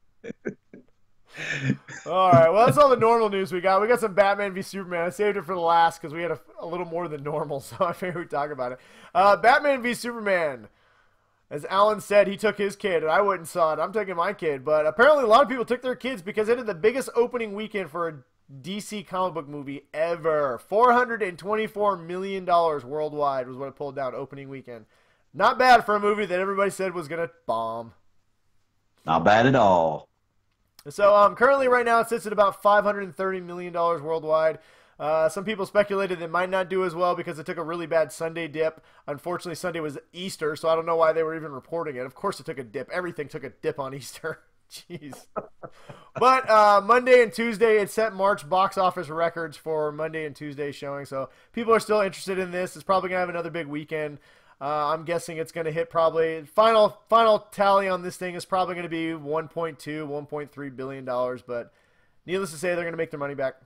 All right. Well, that's all the normal news we got. We got some Batman v Superman. I saved it for the last because we had a little more than normal, so I figured we'd talk about it. Batman v Superman. As Alan said, he took his kid, and I went and saw it. I'm taking my kid. But apparently a lot of people took their kids because it had the biggest opening weekend for a DC comic book movie ever. $424 million worldwide was what it pulled down opening weekend. Not bad for a movie that everybody said was going to bomb. Not bad at all. So currently right now it sits at about $530 million worldwide. Some people speculated it might not do as well because it took a really bad Sunday dip. Unfortunately, Sunday was Easter, so I don't know why they were even reporting it. Of course it took a dip. Everything took a dip on Easter. Jeez. But Monday and Tuesday, it set March box office records for Monday and Tuesday showing. So people are still interested in this. It's probably going to have another big weekend. I'm guessing it's going to hit probably final tally on this thing is probably going to be $1.2, $1.3 billion. But needless to say, they're going to make their money back.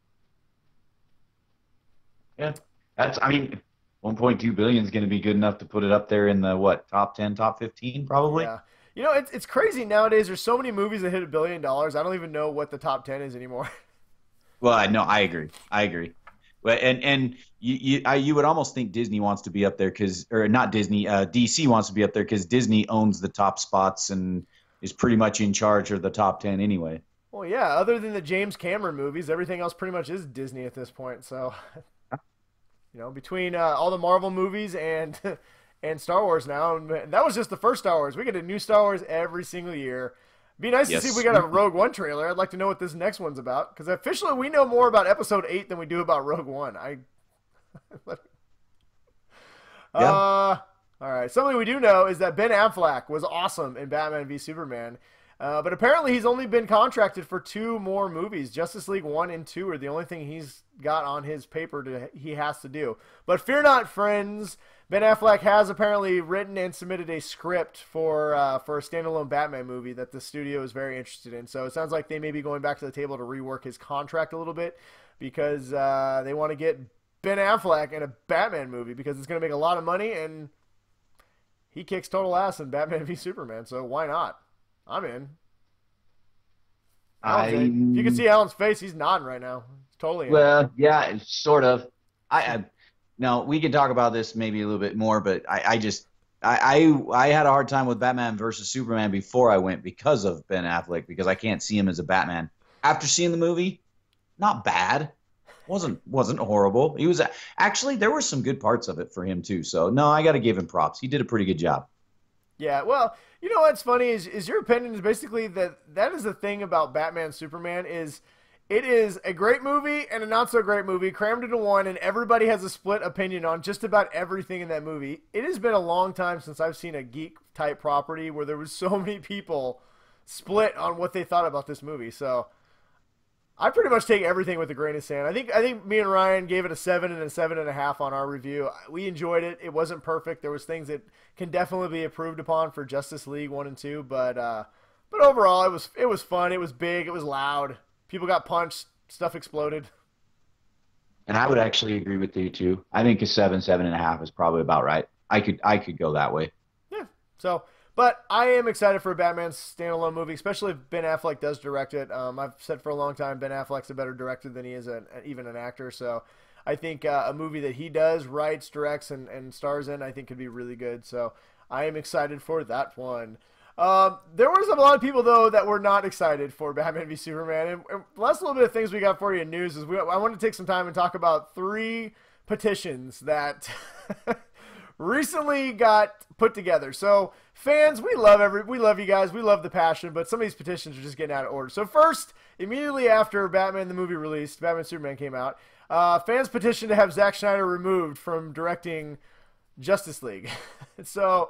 Yeah, I mean, 1.2 billion is going to be good enough to put it up there in the top 10, top 15, probably. Yeah. You know, it's crazy nowadays. There's so many movies that hit $1 billion. I don't even know what the top 10 is anymore. Well, I agree. Well, and you would almost think Disney wants to be up there or not Disney, DC wants to be up there because Disney owns the top spots and is pretty much in charge of the top 10 anyway. Well, yeah. Other than the James Cameron movies, everything else pretty much is Disney at this point. So, you know, between all the Marvel movies and Star Wars now, and that was just the first Star Wars. We get a new Star Wars every single year. Be nice to see if we got a Rogue One trailer. I'd like to know what this next one's about because officially we know more about Episode 8 than we do about Rogue One. All right. Something we do know is that Ben Affleck was awesome in Batman v Superman, but apparently he's only been contracted for 2 more movies. Justice League 1 and 2 are the only thing he's got on his paper he has to do. But fear not, friends. Ben Affleck has apparently written and submitted a script for a standalone Batman movie that the studio is very interested in. So it sounds like they may be going back to the table to rework his contract a little bit because they want to get Ben Affleck in a Batman movie because it's going to make a lot of money and he kicks total ass in Batman v Superman. So why not? I'm in. If you can see Alan's face, he's nodding right now. He's totally in. Well, yeah, sort of. I no, we can talk about this maybe a little bit more, but I had a hard time with Batman versus Superman before I went because of Ben Affleck, because I can't see him as a Batman. After seeing the movie, not bad. Wasn't horrible. He was actually, there were some good parts of it for him too. So no, I got to give him props. He did a pretty good job. Yeah, well, you know what's funny is your opinion is basically that is the thing about Batman Superman is it is a great movie and a not so great movie crammed into one, and everybody has a split opinion on just about everything in that movie. It has been a long time since I've seen a geek type property where there was so many people split on what they thought about this movie. So I pretty much take everything with a grain of sand. I think me and Ryan gave it a 7 and a 7.5 on our review. We enjoyed it. It wasn't perfect. There was things that can definitely be improved upon for Justice League 1 and 2, but overall it was fun. It was big. It was loud. People got punched. Stuff exploded. And I would actually agree with you too. I think a 7.5 is probably about right. I could go that way. Yeah. So, but I am excited for a Batman standalone movie, especially if Ben Affleck does direct it. I've said for a long time Ben Affleck's a better director than he is even an actor. So I think a movie that he does, writes, directs, and stars in, I think could be really good. So I am excited for that one. There was a lot of people, though, that were not excited for Batman v Superman. And the last little bit of things we got for you in news is I want to take some time and talk about 3 petitions that recently got put together. So fans, we love you guys. We love the passion, but some of these petitions are just getting out of order. So first, immediately after Batman the movie released, Batman Superman came out, fans petitioned to have Zack Snyder removed from directing Justice League. So,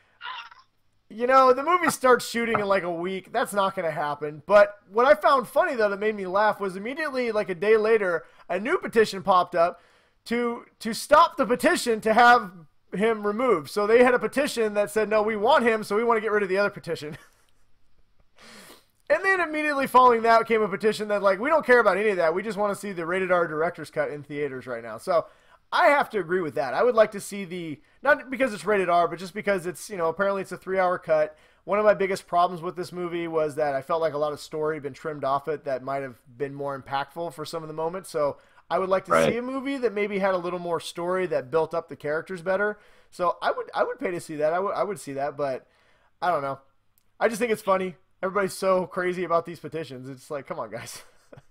you know, the movie starts shooting in like a week. That's not going to happen. But what I found funny, though, that made me laugh was immediately, like a day later, a new petition popped up to stop the petition to have him removed. So they had a petition that said, no, we want him, so we want to get rid of the other petition. And then immediately following that came a petition that, like, we don't care about any of that. We just want to see the rated R director's cut in theaters right now. So I have to agree with that. I would like to see not because it's rated R, but just because it's, you know, apparently it's a 3-hour cut. One of my biggest problems with this movie was that I felt like a lot of story had been trimmed off it that might have been more impactful for some of the moments. So I would like to see a movie that maybe had a little more story that built up the characters better. So I would pay to see that. I would see that, but I don't know. I just think it's funny. Everybody's so crazy about these petitions. It's like, come on, guys.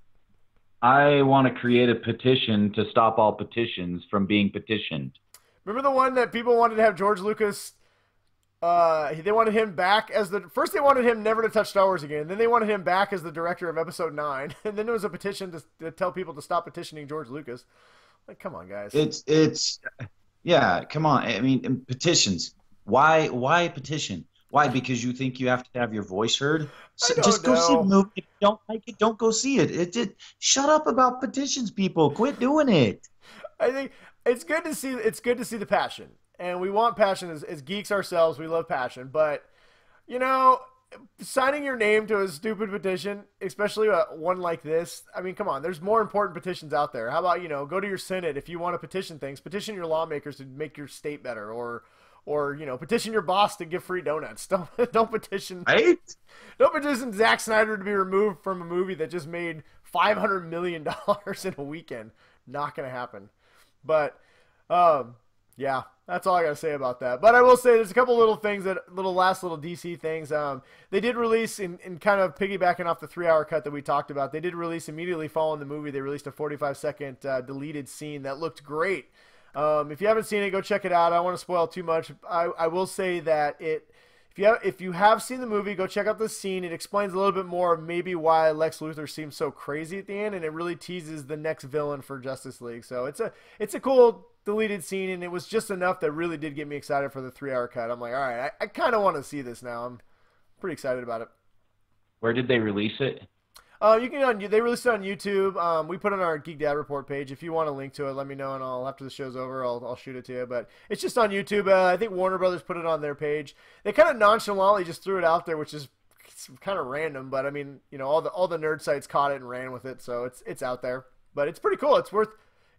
I want to create a petition to stop all petitions from being petitioned. Remember the one that people wanted to have George Lucas? They wanted him back as first they wanted him never to touch Star Wars again. Then they wanted him back as the director of Episode 9. And then there was a petition to tell people to stop petitioning George Lucas. Like, come on, guys. Yeah, come on. I mean, petitions. Why petition? Why? Because you think you have to have your voice heard? Just go see the movie. If you don't like it, don't go see it. Shut up about petitions, people. Quit doing it. I think it's good to see the passion. And we want passion as geeks ourselves. We love passion. But, you know, signing your name to a stupid petition, especially one like this, I mean, come on. There's more important petitions out there. How about, you know, go to your Senate if you want to petition things. Petition your lawmakers to make your state better, or you know, petition your boss to give free donuts. Don't petition. Right? Don't petition Zack Snyder to be removed from a movie that just made $500 million in a weekend. Not going to happen. But, yeah, that's all I got to say about that. But I will say there's a couple little things, last little DC things. They did release, in kind of piggybacking off the 3-hour cut that we talked about, they did release immediately following the movie. They released a 45-second deleted scene that looked great. If you haven't seen it, go check it out. I don't want to spoil too much. I will say that if you have seen the movie, go check out this scene. It explains a little bit more of maybe why Lex Luthor seems so crazy at the end, and it really teases the next villain for Justice League. So it's a cool deleted scene, and it was just enough that really did get me excited for the 3-hour cut. I'm like, all right, I kind of want to see this now. I'm pretty excited about it. Where did they release it? They released it on YouTube. We put it on our Geek Dad Report page. If you want a link to it, let me know, and after the show's over, I'll shoot it to you. But it's just on YouTube. I think Warner Brothers put it on their page. They kind of nonchalantly just threw it out there, which is kind of random. But I mean, you know, all the nerd sites caught it and ran with it, so it's out there. But it's pretty cool. It's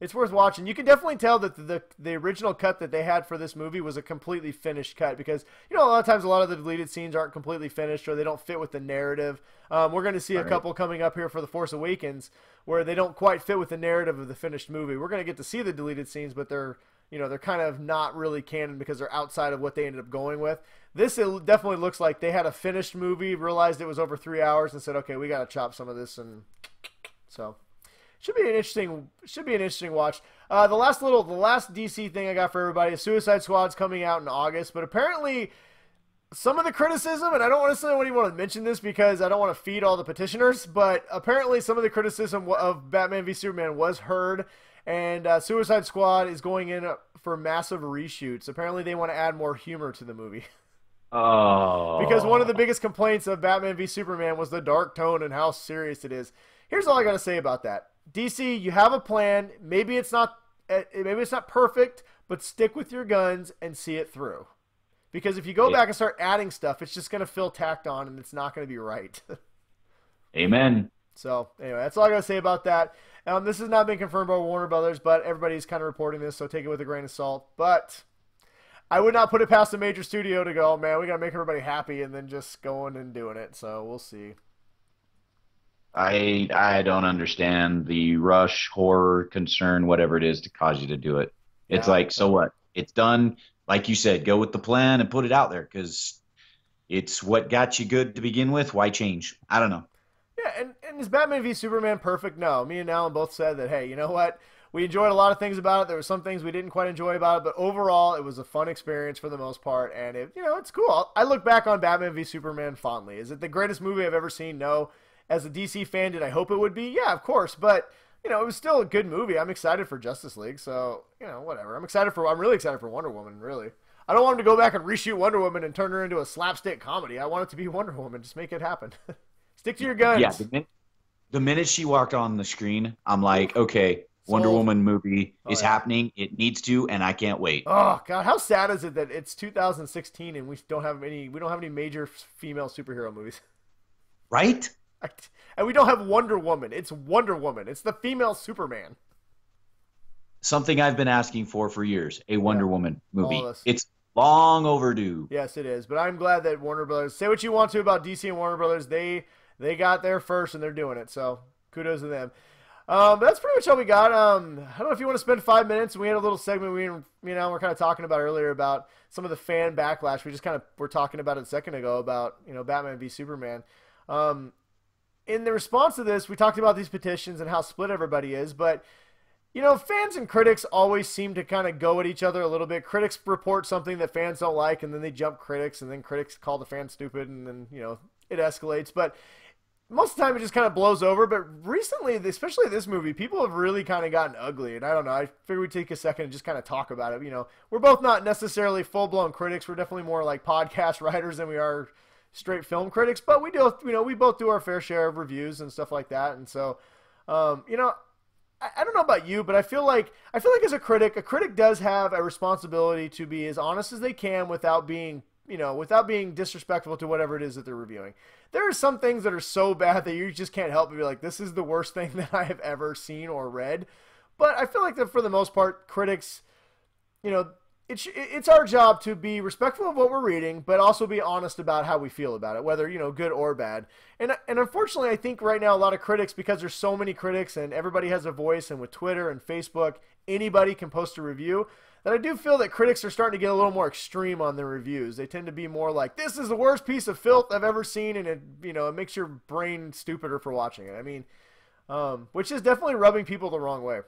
It's worth watching. You can definitely tell that the original cut that they had for this movie was a completely finished cut because, a lot of times a lot of the deleted scenes aren't completely finished or they don't fit with the narrative. We're going to see a couple coming up here for The Force Awakens where they don't quite fit with the narrative of the finished movie. We're going to get to see the deleted scenes, but they're kind of not really canon because they're outside of what they ended up going with. This it definitely looks like they had a finished movie, realized it was over 3 hours, and said, okay, we got to chop some of this, and so... Should be an interesting watch. The last DC thing I got for everybody is Suicide Squad's coming out in August, but apparently some of the criticism, and I don't necessarily want to mention this because I don't want to feed all the petitioners, but apparently some of the criticism of Batman v Superman was heard, and Suicide Squad is going in for massive reshoots. Apparently they want to add more humor to the movie. Oh. Because one of the biggest complaints of Batman v Superman was the dark tone and how serious it is. Here's all I got to say about that. DC, you have a plan. Maybe it's not perfect, but stick with your guns and see it through. Because if you go back and start adding stuff, it's just going to feel tacked on and it's not going to be right. Amen. So, anyway, that's all I got to say about that. This has not been confirmed by Warner Brothers, but everybody's kind of reporting this, so take it with a grain of salt. But I would not put it past a major studio to go, man, we got to make everybody happy and then just going and doing it. So, we'll see. I don't understand the rush, horror, concern, whatever it is to cause you to do it. It's like, so what? It's done. Like you said, go with the plan and put it out there because it's what got you good to begin with. Why change? I don't know. Yeah, and is Batman v Superman perfect? No. Me and Alan both said that, hey, you know what? We enjoyed a lot of things about it. There were some things we didn't quite enjoy about it, but overall, it was a fun experience for the most part, and it's cool. I look back on Batman v Superman fondly. Is it the greatest movie I've ever seen? No. As a DC fan, did I hope it would be? Yeah, of course. But, it was still a good movie. I'm excited for Justice League. So, whatever. I'm really excited for Wonder Woman, really. I don't want him to go back and reshoot Wonder Woman and turn her into a slapstick comedy. I want it to be Wonder Woman. Just make it happen. Stick to your guns. Yeah, the minute she walked on the screen, I'm like, okay, Wonder Woman movie is happening. It needs to, and I can't wait. Oh, God. How sad is it that it's 2016 and we don't have any major female superhero movies? Right? And we don't have Wonder Woman. It's Wonder Woman. It's the female Superman. Something I've been asking for years. A Wonder Woman movie. It's long overdue. Yes, it is. But I'm glad that Warner Brothers, say what you want to about DC and Warner Brothers, they got there first and they're doing it. So kudos to them. But that's pretty much all we got. I don't know if you want to spend 5 minutes. We had a little segment we're kind of talking about earlier about some of the fan backlash. We just kind of were talking about it a second ago about, Batman v Superman. In the response to this, we talked about these petitions and how split everybody is, but, fans and critics always seem to kind of go at each other a little bit. Critics report something that fans don't like, and then they jump critics, and then critics call the fans stupid, and then, it escalates. But most of the time, it just kind of blows over. But recently, especially this movie, people have really kind of gotten ugly, and I don't know. I figured we'd take a second and just kind of talk about it. We're both not necessarily full-blown critics. We're definitely more like podcast writers than we are straight film critics, but we do, we both do our fair share of reviews and stuff like that. And so, I don't know about you, but I feel like as a critic does have a responsibility to be as honest as they can without being disrespectful to whatever it is that they're reviewing. There are some things that are so bad that you just can't help but be like, this is the worst thing that I have ever seen or read. But I feel like that for the most part, critics, it's our job to be respectful of what we're reading, but also be honest about how we feel about it, whether, good or bad. And unfortunately, I think right now a lot of critics, because there's so many critics and everybody has a voice, and with Twitter and Facebook, anybody can post a review, that I do feel that critics are starting to get a little more extreme on their reviews. They tend to be more like, this is the worst piece of filth I've ever seen, and it makes your brain stupider for watching it. I mean, which is definitely rubbing people the wrong way.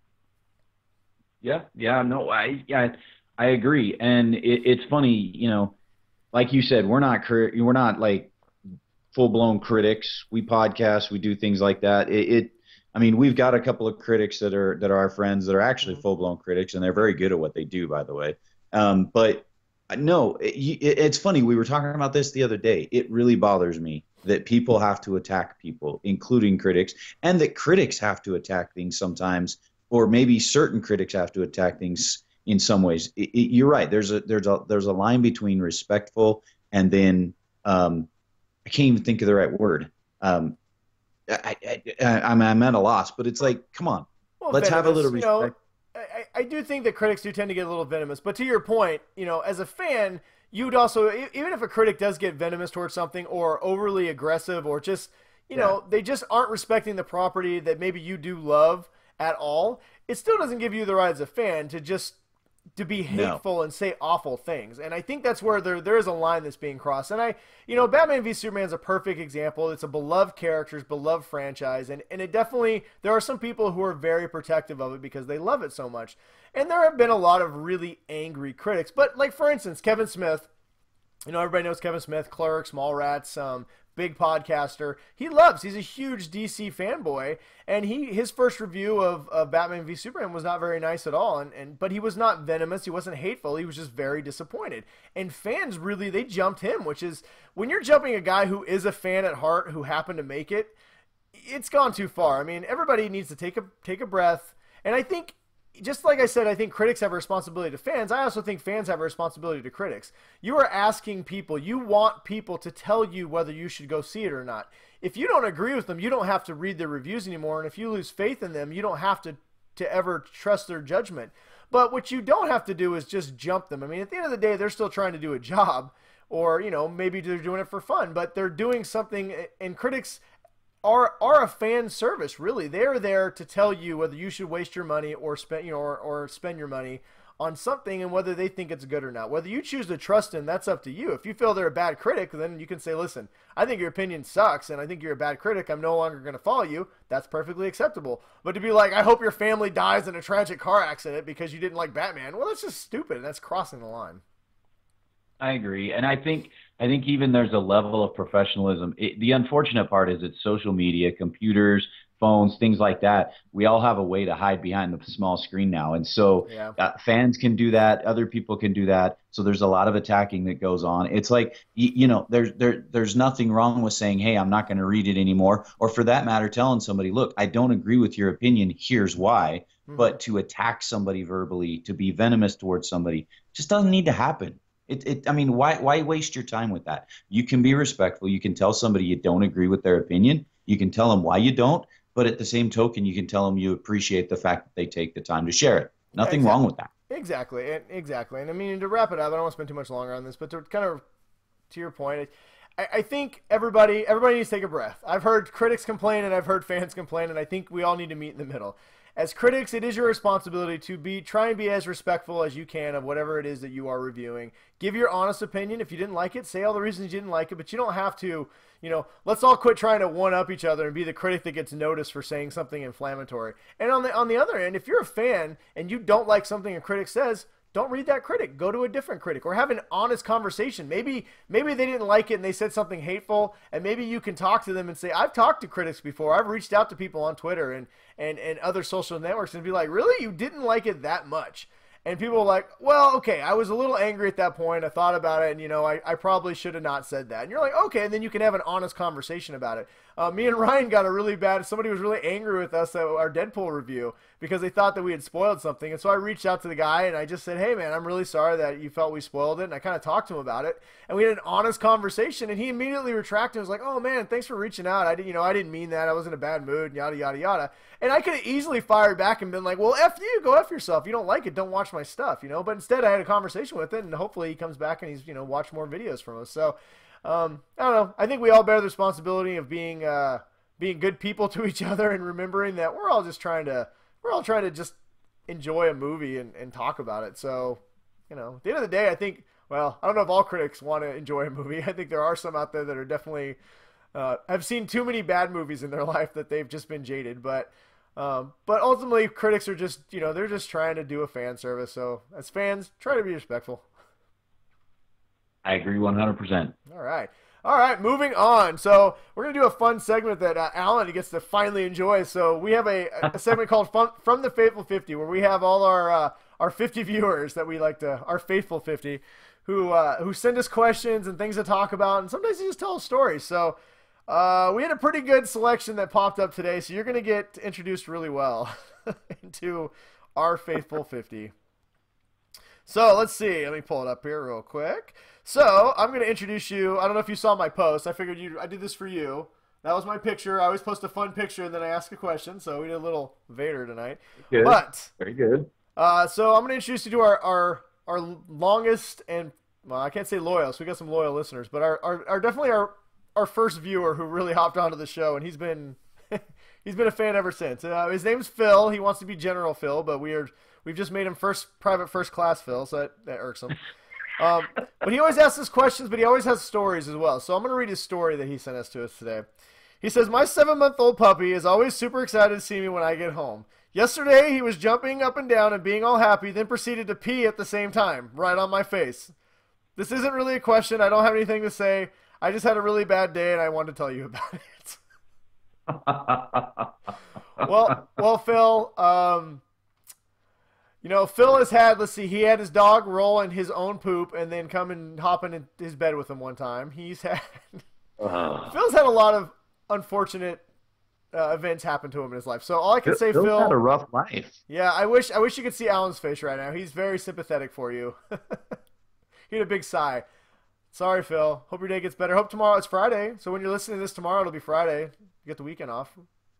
I agree, and it's funny, like you said, we're not like full-blown critics. We podcast, we do things like that. We've got a couple of critics that are our friends that are actually full-blown critics, and they're very good at what they do, by the way. But no, it's funny. We were talking about this the other day. It really bothers me that people have to attack people, including critics, and that critics have to attack things sometimes, or maybe certain critics have to attack things in some ways. You're right. There's a line between respectful and then I can't even think of the right word. I'm at a loss, but it's like, come on, Well, Let's have a little venomous, respect. I do think that critics do tend to get a little venomous. But to your point, as a fan, you'd also, even if a critic does get venomous towards something or overly aggressive or just, they just aren't respecting the property that maybe you do love at all, it still doesn't give you the right as a fan to be hateful and say awful things. And I think that's where there is a line that's being crossed. And Batman v Superman is a perfect example. It's a beloved character, beloved franchise. And it definitely, there are some people who are very protective of it because they love it so much. And there have been a lot of really angry critics. But like, for instance, Kevin Smith, everybody knows Kevin Smith, Clerks, Mallrats, big podcaster. He's a huge DC fanboy, and his first review of Batman v Superman was not very nice at all. But he was not venomous. He wasn't hateful. He was just very disappointed. And fans really, they jumped him, which is, when you're jumping a guy who is a fan at heart who happened to make it, it's gone too far. I mean, everybody needs to take a breath. And I think, just like I said, I think critics have a responsibility to fans. I also think fans have a responsibility to critics. You are asking people, you want people to tell you whether you should go see it or not. If you don't agree with them, you don't have to read their reviews anymore. And if you lose faith in them, you don't have to ever trust their judgment. But what you don't have to do is just jump them. I mean, at the end of the day, they're still trying to do a job, or, maybe they're doing it for fun, but they're doing something, and critics are a fan service, really. They're there to tell you whether you should waste your money or spend your money on something, and whether they think it's good or not. Whether you choose to trust them, that's up to you. If you feel they're a bad critic, then you can say, listen, I think your opinion sucks, and I think you're a bad critic. I'm no longer going to follow you. That's perfectly acceptable. But to be like, I hope your family dies in a tragic car accident because you didn't like Batman, well, that's just stupid, and that's crossing the line. I agree, and I think even there's a level of professionalism. The unfortunate part is it's social media, computers, phones, things like that. We all have a way to hide behind the small screen now, and so fans can do that. Other people can do that. So there's a lot of attacking that goes on. It's like, there's nothing wrong with saying, hey, I'm not going to read it anymore, or for that matter, telling somebody, look, I don't agree with your opinion. Here's why. Mm-hmm. But to attack somebody verbally, to be venomous towards somebody, just doesn't need to happen. I mean, why waste your time with that? You can be respectful. You can tell somebody you don't agree with their opinion. You can tell them why you don't. But at the same token, you can tell them you appreciate the fact that they take the time to share it. Nothing wrong with that. Exactly. And I mean, to wrap it up, I don't want to spend too much longer on this, but to your point, I think everybody needs to take a breath. I've heard critics complain and I've heard fans complain, and I think we all need to meet in the middle. As critics, it is your responsibility to try and be as respectful as you can of whatever it is that you are reviewing. Give your honest opinion. If you didn't like it, say all the reasons you didn't like it, but you don't have to, let's all quit trying to one-up each other and be the critic that gets noticed for saying something inflammatory. And on the other end, if you're a fan and you don't like something a critic says, don't read that critic. Go to a different critic, or have an honest conversation. Maybe they didn't like it and they said something hateful, and maybe you can talk to them and say, I've talked to critics before. I've reached out to people on Twitter and other social networks and be like, really? You didn't like it that much? And people are like, well, okay, I was a little angry at that point. I thought about it, and, I probably should have not said that. And you're like, okay, and then you can have an honest conversation about it. Me and Ryan got somebody was really angry with us at our Deadpool review because they thought that we had spoiled something. And so I reached out to the guy, and I just said, hey, man, I'm really sorry that you felt we spoiled it. And I kind of talked to him about it. And we had an honest conversation, and he immediately retracted and was like, oh, man, thanks for reaching out. I didn't mean that. I was in a bad mood, yada, yada, yada. And I could have easily fired back and been like, well, F you, go F yourself. You don't like it, don't watch my stuff, But instead I had a conversation with it, and hopefully he comes back and he's, watched more videos from us. So, I don't know. I think we all bear the responsibility of being good people to each other, and remembering that we're all trying to just enjoy a movie and talk about it. So, at the end of the day, I think, well, I don't know if all critics want to enjoy a movie. I think there are some out there that are definitely, have seen too many bad movies in their life that they've just been jaded. But ultimately, critics are just, they're just trying to do a fan service. So as fans, try to be respectful. I agree 100%. All right, moving on. So we're going to do a fun segment that Alan gets to finally enjoy. So we have a segment called From the Faithful 50, where we have all our 50 viewers that we like to, our faithful 50, who send us questions and things to talk about, and sometimes they just tell us stories. So we had a pretty good selection that popped up today, so you're going to get introduced really well into our faithful 50. So let's see. Let me pull it up here real quick. So I'm going to introduce you. I don't know if you saw my post. I figured I did this for you. That was my picture. I always post a fun picture and then I ask a question. So we did a little Vader tonight. Good. But Very good. so I'm going to introduce you to our longest and, well, I can't say loyal, so we got some loyal listeners, but our definitely our first viewer who really hopped onto the show, and he's been he's been a fan ever since. His name's Phil. He wants to be General Phil, but we've just made him private first class Phil, so that irks him. But he always asks us questions, but he always has stories as well. So I'm going to read his story that he sent us to us today. He says, my 7-month-old puppy is always super excited to see me when I get home. Yesterday, he was jumping up and down and being all happy, then proceeded to pee at the same time, right on my face. This isn't really a question. I don't have anything to say. I just had a really bad day, and I wanted to tell you about it. Well, Phil, Phil has had, let's see, he had his dog roll in his own poop and then come and hop in his bed with him one time. Phil's had a lot of unfortunate events happen to him in his life. So all I can say, Phil's Phil, had a rough life. Yeah, I wish you could see Alan's face right now. He's very sympathetic for you. He had a big sigh. Sorry, Phil. Hope your day gets better. Hope tomorrow it's Friday. So when you're listening to this tomorrow, it'll be Friday. You get the weekend off.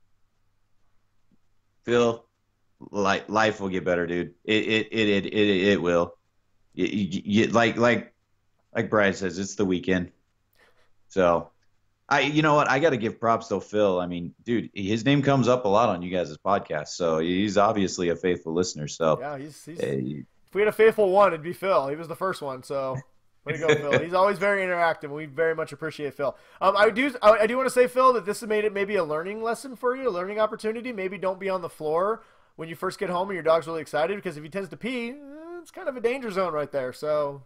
Phil, life will get better, dude. It will. Like Brian says, it's the weekend. So, you know what? I got to give props though, Phil. I mean, dude, his name comes up a lot on you guys' podcast, so he's obviously a faithful listener. So yeah, he's if we had a faithful one, it'd be Phil. He was the first one, so way to go, Phil. He's always very interactive. We very much appreciate Phil. I do want to say, Phil, that this has made it maybe a learning lesson for you, a learning opportunity. Maybe don't be on the floor when you first get home and your dog's really excited, because if he tends to pee, it's kind of a danger zone right there. So,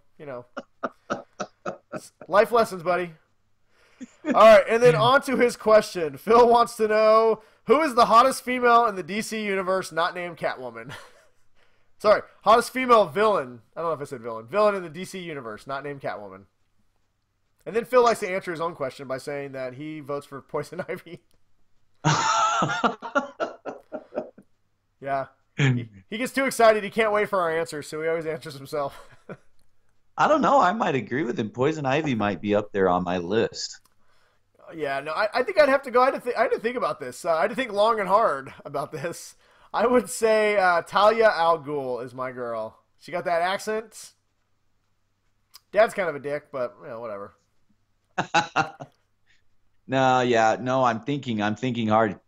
life lessons, buddy. All right, and then on to his question. Phil wants to know, who is the hottest female in the DC universe not named Catwoman? Sorry, hottest female villain. I don't know if I said villain. Villain in the DC universe, not named Catwoman. And then Phil likes to answer his own question by saying that he votes for Poison Ivy. Yeah. He gets too excited. He can't wait for our answers, so he always answers himself. I don't know. I might agree with him. Poison Ivy might be up there on my list. Yeah, no, I think I'd have to go. I had to think about this. I had to think long and hard about this. I would say Talia al Ghul is my girl. She got that accent. Dad's kind of a dick, but whatever. No, I'm thinking hard.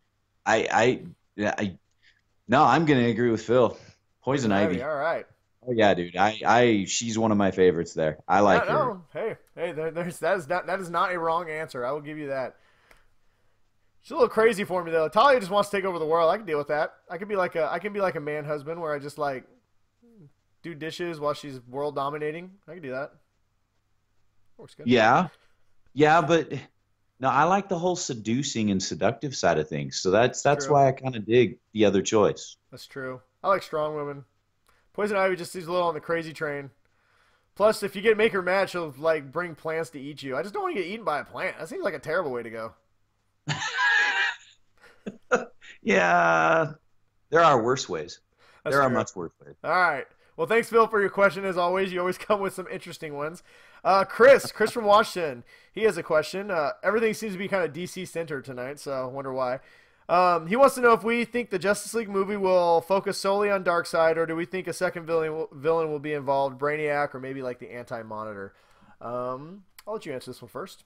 No, I'm gonna agree with Phil. Poison Ivy. All right. Oh yeah, dude. She's one of my favorites there. I like her. No. Hey, that is not a wrong answer. I will give you that. She's a little crazy for me though. Talia just wants to take over the world. I can deal with that. I can be like a man husband where I just like do dishes while she's world dominating. I can do that. Works good. Yeah, but no, I like the whole seducing and seductive side of things. So that's why I kind of dig the other choice. That's true. I like strong women. Poison Ivy just seems a little on the crazy train. Plus, if you make her mad, she'll like bring plants to eat you. I just don't want to get eaten by a plant. That seems like a terrible way to go. Yeah, there are worse ways. There are much worse ways. All right. Well, thanks, Phil, for your question. As always, you always come with some interesting ones. Chris from Washington, he has a question. Everything seems to be kind of DC-centered tonight, so I wonder why. He wants to know if we think the Justice League movie will focus solely on Darkseid, or do we think a second villain will be involved, Brainiac, or maybe like the Anti-Monitor? I'll let you answer this one first.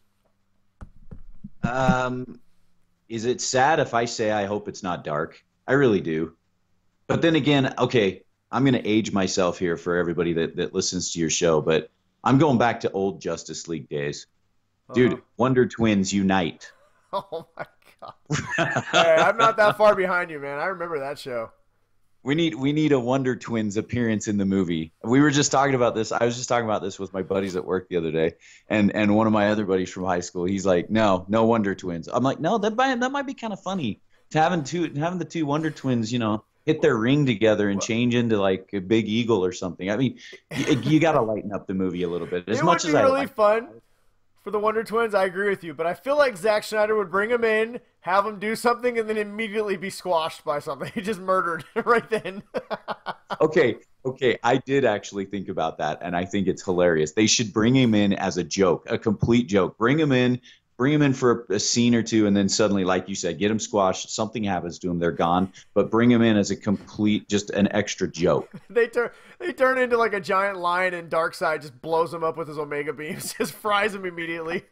Is it sad if I say I hope it's not dark? I really do. But then again, okay, I'm going to age myself here for everybody that listens to your show, but I'm going back to old Justice League days. Dude, Wonder Twins unite. Oh, my God. Hey, I'm not that far behind you, man. I remember that show. We need a Wonder Twins appearance in the movie. We were just talking about this. I was just talking about this with my buddies at work the other day, and one of my other buddies from high school. He's like, no Wonder Twins. I'm like, no, that might be kind of funny. Having the two Wonder Twins, hit their ring together and change into like a big eagle or something. I mean, you got to lighten up the movie a little bit. As much as I really fun for the Wonder Twins, I agree with you, but I feel like Zack Snyder would bring them in, have them do something, and then immediately be squashed by something. He just murdered right then. Okay, I did actually think about that, and I think it's hilarious. They should bring him in as a joke, a complete joke. Bring him in, bring him in for a scene or two, and then suddenly, like you said, get him squashed. Something happens to him, they're gone. But bring him in as a complete, just an extra joke. They turn into like a giant lion, and Darkseid just blows him up with his Omega beams, just fries him immediately.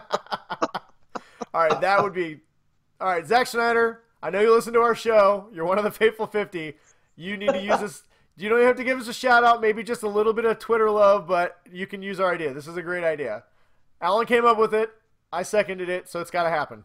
All right, that would be. All right, Zack Snyder, I know you listen to our show. You're one of the faithful 50. You need to use this. You don't have to give us a shout out, maybe just a little bit of Twitter love, but you can use our idea. This is a great idea. Alan came up with it. I seconded it, so it's got to happen.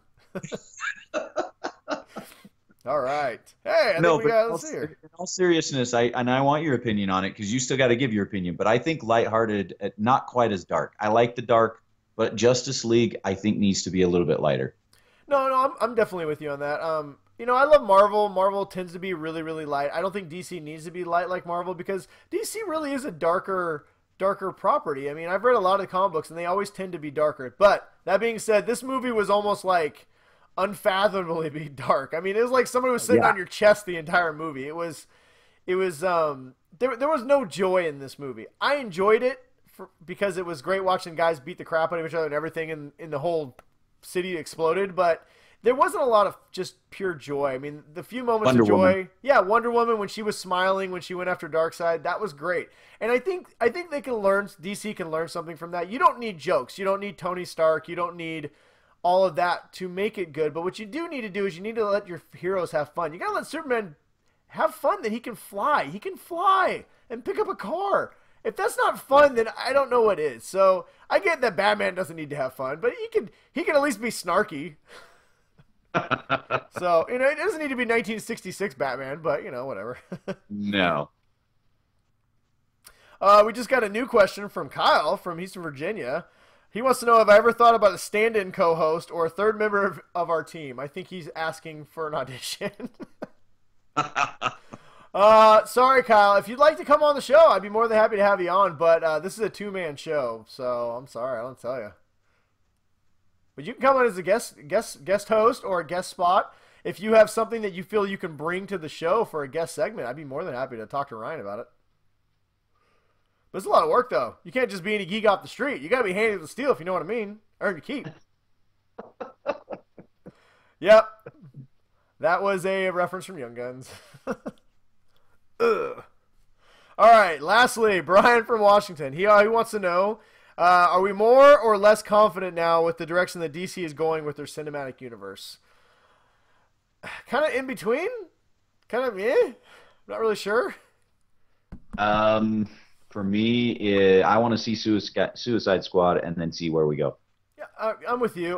All right. Hey, I think we got to see her. In all seriousness, I want your opinion on it, because you still got to give your opinion. But I think lighthearted, not quite as dark. I like the dark, but Justice League, I think, needs to be a little bit lighter. No, I'm definitely with you on that. You know, I love Marvel. Marvel tends to be really, really light. I don't think DC needs to be light like Marvel, because DC really is a darker property. I mean, I've read a lot of comic books, and they always tend to be darker. But that being said, this movie was almost like unfathomably dark. I mean, it was like somebody was sitting on your chest the entire movie. There was no joy in this movie. I enjoyed it because it was great watching guys beat the crap out of each other and everything in the whole city exploded, but there wasn't a lot of just pure joy. I mean, the few moments of joy, Wonder Woman when she was smiling when she went after Darkseid, that was great. And I think they can learn, DC can learn something from that. You don't need jokes, you don't need Tony Stark, you don't need all of that to make it good. But what you do need to do is you need to let your heroes have fun. You gotta let Superman have fun that he can fly. He can fly and pick up a car. If that's not fun, then I don't know what is. So I get that Batman doesn't need to have fun, but he can at least be snarky. So, you know, it doesn't need to be 1966 Batman, but, you know, whatever. No. We just got a new question from Kyle from Eastern Virginia. He wants to know if I ever thought about a stand-in co-host or a third member of our team. I think he's asking for an audition. Sorry, Kyle. If you'd like to come on the show, I'd be more than happy to have you on, but this is a two-man show, so I'm sorry. I don't tell you. But you can come on as a guest host or a guest spot. If you have something that you feel you can bring to the show for a guest segment, I'd be more than happy to talk to Ryan about it. But it's a lot of work, though. You can't just be any geek off the street. You got to be handy with the steel, if you know what I mean. Earn your keep. Yep. That was a reference from Young Guns. Ugh. All right, lastly, Brian from Washington. He wants to know, are we more or less confident now with the direction that DC is going with their cinematic universe? Kind of in between? Kind of, not really sure. For me, I want to see Suicide Squad and then see where we go. Yeah, I'm with you.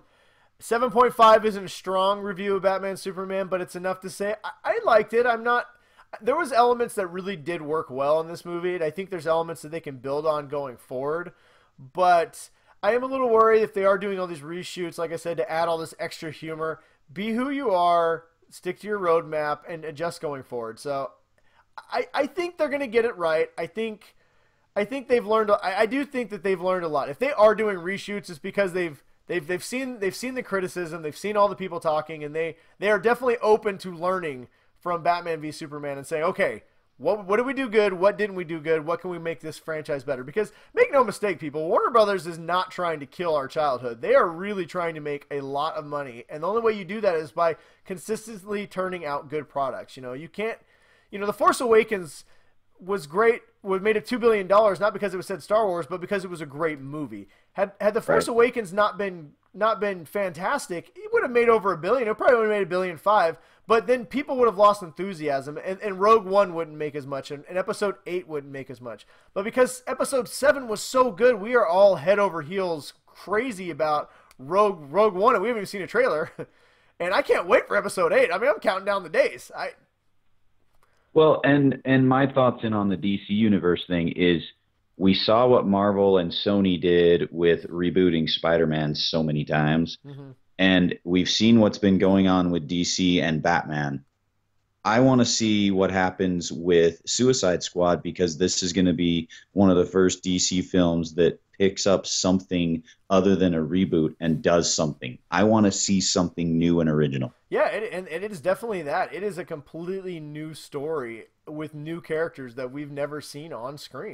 7.5 isn't a strong review of Batman Superman, but it's enough to say I liked it. There was elements that really did work well in this movie, and I think there's elements that they can build on going forward. But I am a little worried if they are doing all these reshoots, like I said, to add all this extra humor. Be who you are, stick to your roadmap, and adjust going forward. So I think they're going to get it right. I think they've learned. I do think that they've learned a lot. If they are doing reshoots, it's because they've seen the criticism, they've seen all the people talking, and they are definitely open to learning from Batman v Superman and saying, okay, what did we do good? What didn't we do good? What can we make this franchise better? Because make no mistake, people, Warner Brothers is not trying to kill our childhood. They are really trying to make a lot of money, and the only way you do that is by consistently turning out good products. You know, you can't. You know, The Force Awakens was great. Made it $2 billion, not because it was said Star Wars, but because it was a great movie. Had The Force Awakens not been fantastic, it would have made over $1 billion. It probably would have made $1.5 billion. But then people would have lost enthusiasm, and Rogue One wouldn't make as much, and Episode 8 wouldn't make as much. But because Episode 7 was so good, we are all head over heels crazy about Rogue One, and we haven't even seen a trailer. And I can't wait for Episode 8. I mean, I'm counting down the days. Well, and my thoughts in on the DC Universe thing is we saw what Marvel and Sony did with rebooting Spider-Man so many times. Mm-hmm. And we've seen what's been going on with DC and Batman. I want to see what happens with Suicide Squad, because this is going to be one of the first DC films that picks up something other than a reboot and does something. I want to see something new and original. Yeah, and it is definitely that. It is a completely new story with new characters that we've never seen on screen.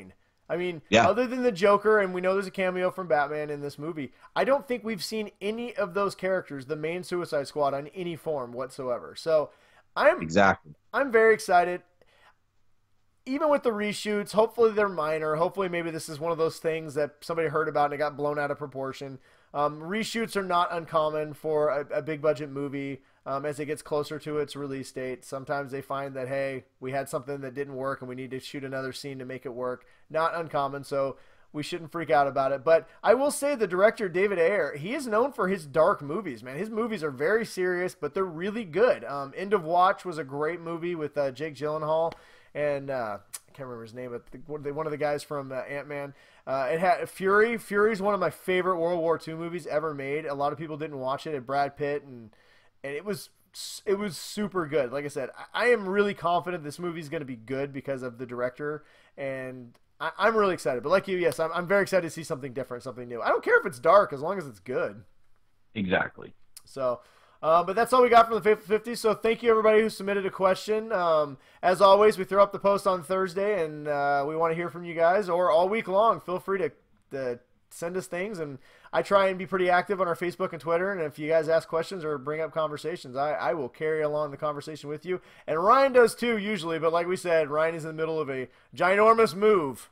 I mean, Yeah. other than the Joker, and we know there's a cameo from Batman in this movie, I don't think we've seen any of those characters, the main Suicide Squad, on any form whatsoever. So Exactly. I'm very excited. Even with the reshoots, hopefully they're minor. Hopefully maybe this is one of those things that somebody heard about and it got blown out of proportion. Reshoots are not uncommon for a big budget movie as it gets closer to its release date. Sometimes they find that, hey, we had something that didn't work and we need to shoot another scene to make it work. Not uncommon, so we shouldn't freak out about it. But I will say the director, David Ayer, he is known for his dark movies, man. His movies are very serious, but they're really good. End of Watch was a great movie with Jake Gyllenhaal. And I can't remember his name, but one of the guys from Ant-Man. It had Fury. Fury's one of my favorite World War II movies ever made. A lot of people didn't watch it. It had Brad Pitt, and it was super good. Like I said, I am really confident this movie's going to be good because of the director, and I'm really excited. But like you, yes, I'm very excited to see something different, something new. I don't care if it's dark as long as it's good. Exactly. So... but that's all we got from the Faithful 50. So thank you, everybody who submitted a question. As always, we throw up the post on Thursday, and we want to hear from you guys. Or all week long, feel free to send us things. And I try and be pretty active on our Facebook and Twitter. And if you guys ask questions or bring up conversations, I will carry along the conversation with you. And Ryan does too, usually. But like we said, Ryan is in the middle of a ginormous move.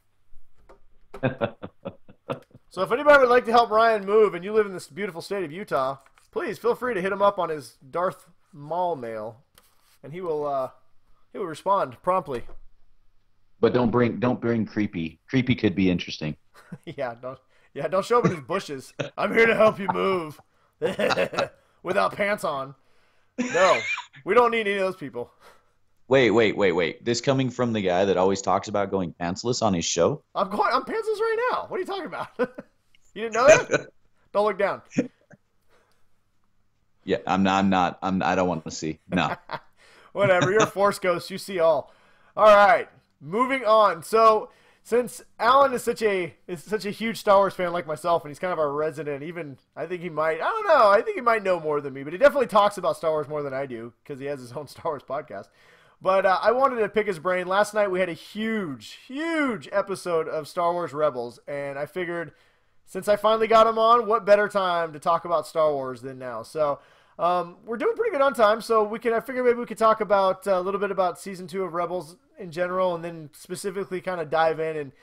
So if anybody would like to help Ryan move, and you live in this beautiful state of Utah, please feel free to hit him up on his Darth Maul mail, and he will respond promptly. But don't bring creepy. Creepy could be interesting. Don't show up in his bushes. I'm here to help you move without pants on. No, we don't need any of those people. Wait. This coming from the guy that always talks about going pantsless on his show? I'm pantsless right now. What are you talking about? You didn't know that? Don't look down. Yeah, I'm not. I don't want to see. No. Whatever. You're a Force ghost. You see all. All right. Moving on. So since Alan is such a huge Star Wars fan like myself, and he's kind of our resident, even I think he might. I don't know. I think he might know more than me, but he definitely talks about Star Wars more than I do because he has his own Star Wars podcast. But I wanted to pick his brain. Last night we had a huge episode of Star Wars Rebels, and I figured since I finally got him on, what better time to talk about Star Wars than now? So we're doing pretty good on time, so I figure maybe we could talk about a little bit about Season 2 of Rebels in general, and then specifically kind of dive in. And,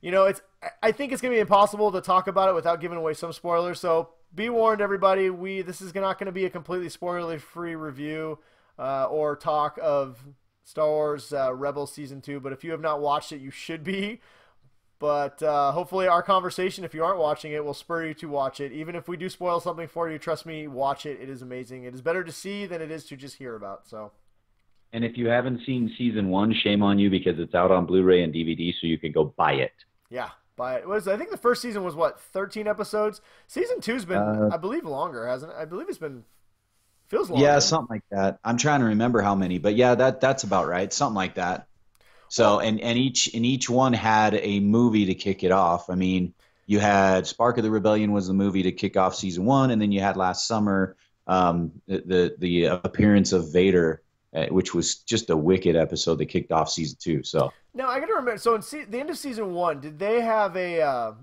I think it's going to be impossible to talk about it without giving away some spoilers, so be warned, everybody. This is not going to be a completely spoiler-free review or talk of Star Wars Rebels Season 2, but if you have not watched it, you should be. But hopefully our conversation, if you aren't watching it, will spur you to watch it. Even if we do spoil something for you, trust me, watch it. It is amazing. It is better to see than it is to just hear about. So. And if you haven't seen Season 1, shame on you because it's out on Blu-ray and DVD, so you can go buy it. Yeah, buy it. I think the first season was, 13 episodes? Season 2's been, I believe, longer, hasn't it? I believe it's been... Feels longer. Yeah, something like that. I'm trying to remember how many, but yeah, that's about right. Something like that. So, and each one had a movie to kick it off. I mean, you had Spark of the Rebellion was the movie to kick off Season 1, and then you had last summer the appearance of Vader, which was just a wicked episode that kicked off Season 2. So now I got to remember. So in the end of Season 1, did they have an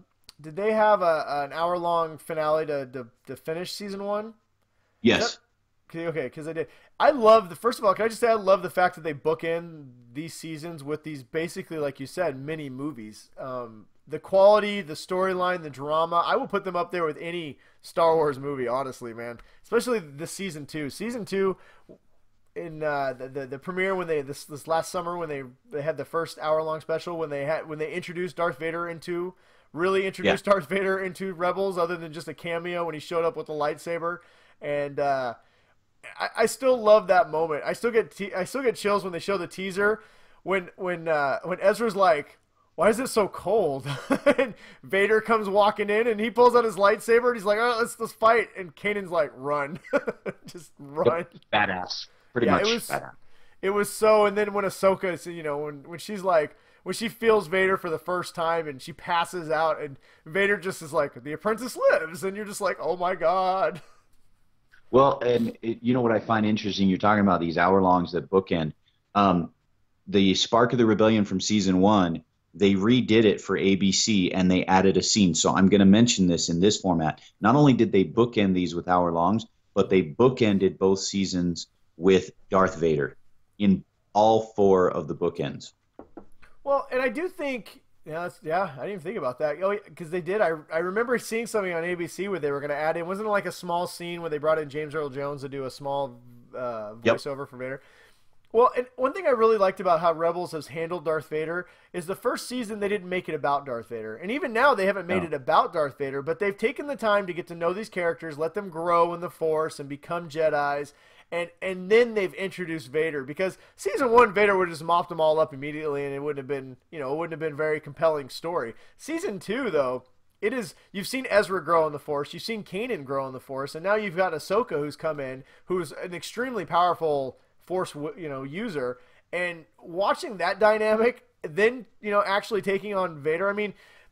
hour-long finale to finish Season 1? yes. Okay, because I did. I love first of all, can I just say I love the fact that they bookend these seasons with these basically, like you said, mini movies. The quality, the storyline, the drama, I will put them up there with any Star Wars movie, honestly, man. Especially the Season 2. Season 2, in the premiere when this last summer when they had the first hour-long special when they introduced Darth Vader into Darth Vader into Rebels, other than just a cameo when he showed up with the lightsaber, and I still love that moment. I still get chills when they show the teaser when Ezra's like, "Why is it so cold?" And Vader comes walking in and he pulls out his lightsaber and he's like, "Oh, let's fight." And Kanan's like, "Run." Just run. Badass. Pretty much badass. It was so. And then when Ahsoka, when she's like, when she feels Vader for the first time and she passes out and Vader just is like, "The apprentice lives," and you're just like, "Oh my God." Well, and you know what I find interesting? You're talking about these hour-longs that bookend. The Spark of the Rebellion from Season 1, they redid it for ABC and they added a scene. So I'm going to mention this in this format. Not only did they bookend these with hour longs, but they bookended both seasons with Darth Vader in all 4 of the bookends. Well, and I do think, I didn't even think about that. Oh, because they did. I remember seeing something on ABC where they were going to add in. Wasn't it like a small scene where they brought in James Earl Jones to do a small voiceover for Vader? Well, and one thing I really liked about how Rebels has handled Darth Vader is the first season they didn't make it about Darth Vader. And even now they haven't made it about Darth Vader, but they've taken the time to get to know these characters, let them grow in the Force and become Jedis, and then they've introduced Vader. Because season 1, Vader would have just mopped them all up immediately and it wouldn't have been, it wouldn't have been a very compelling story. Season 2, though, you've seen Ezra grow in the Force, you've seen Kanan grow in the Force, and now you've got Ahsoka who's come in, who's an extremely powerful Force, user, and watching that dynamic, then actually taking on Vader. I mean,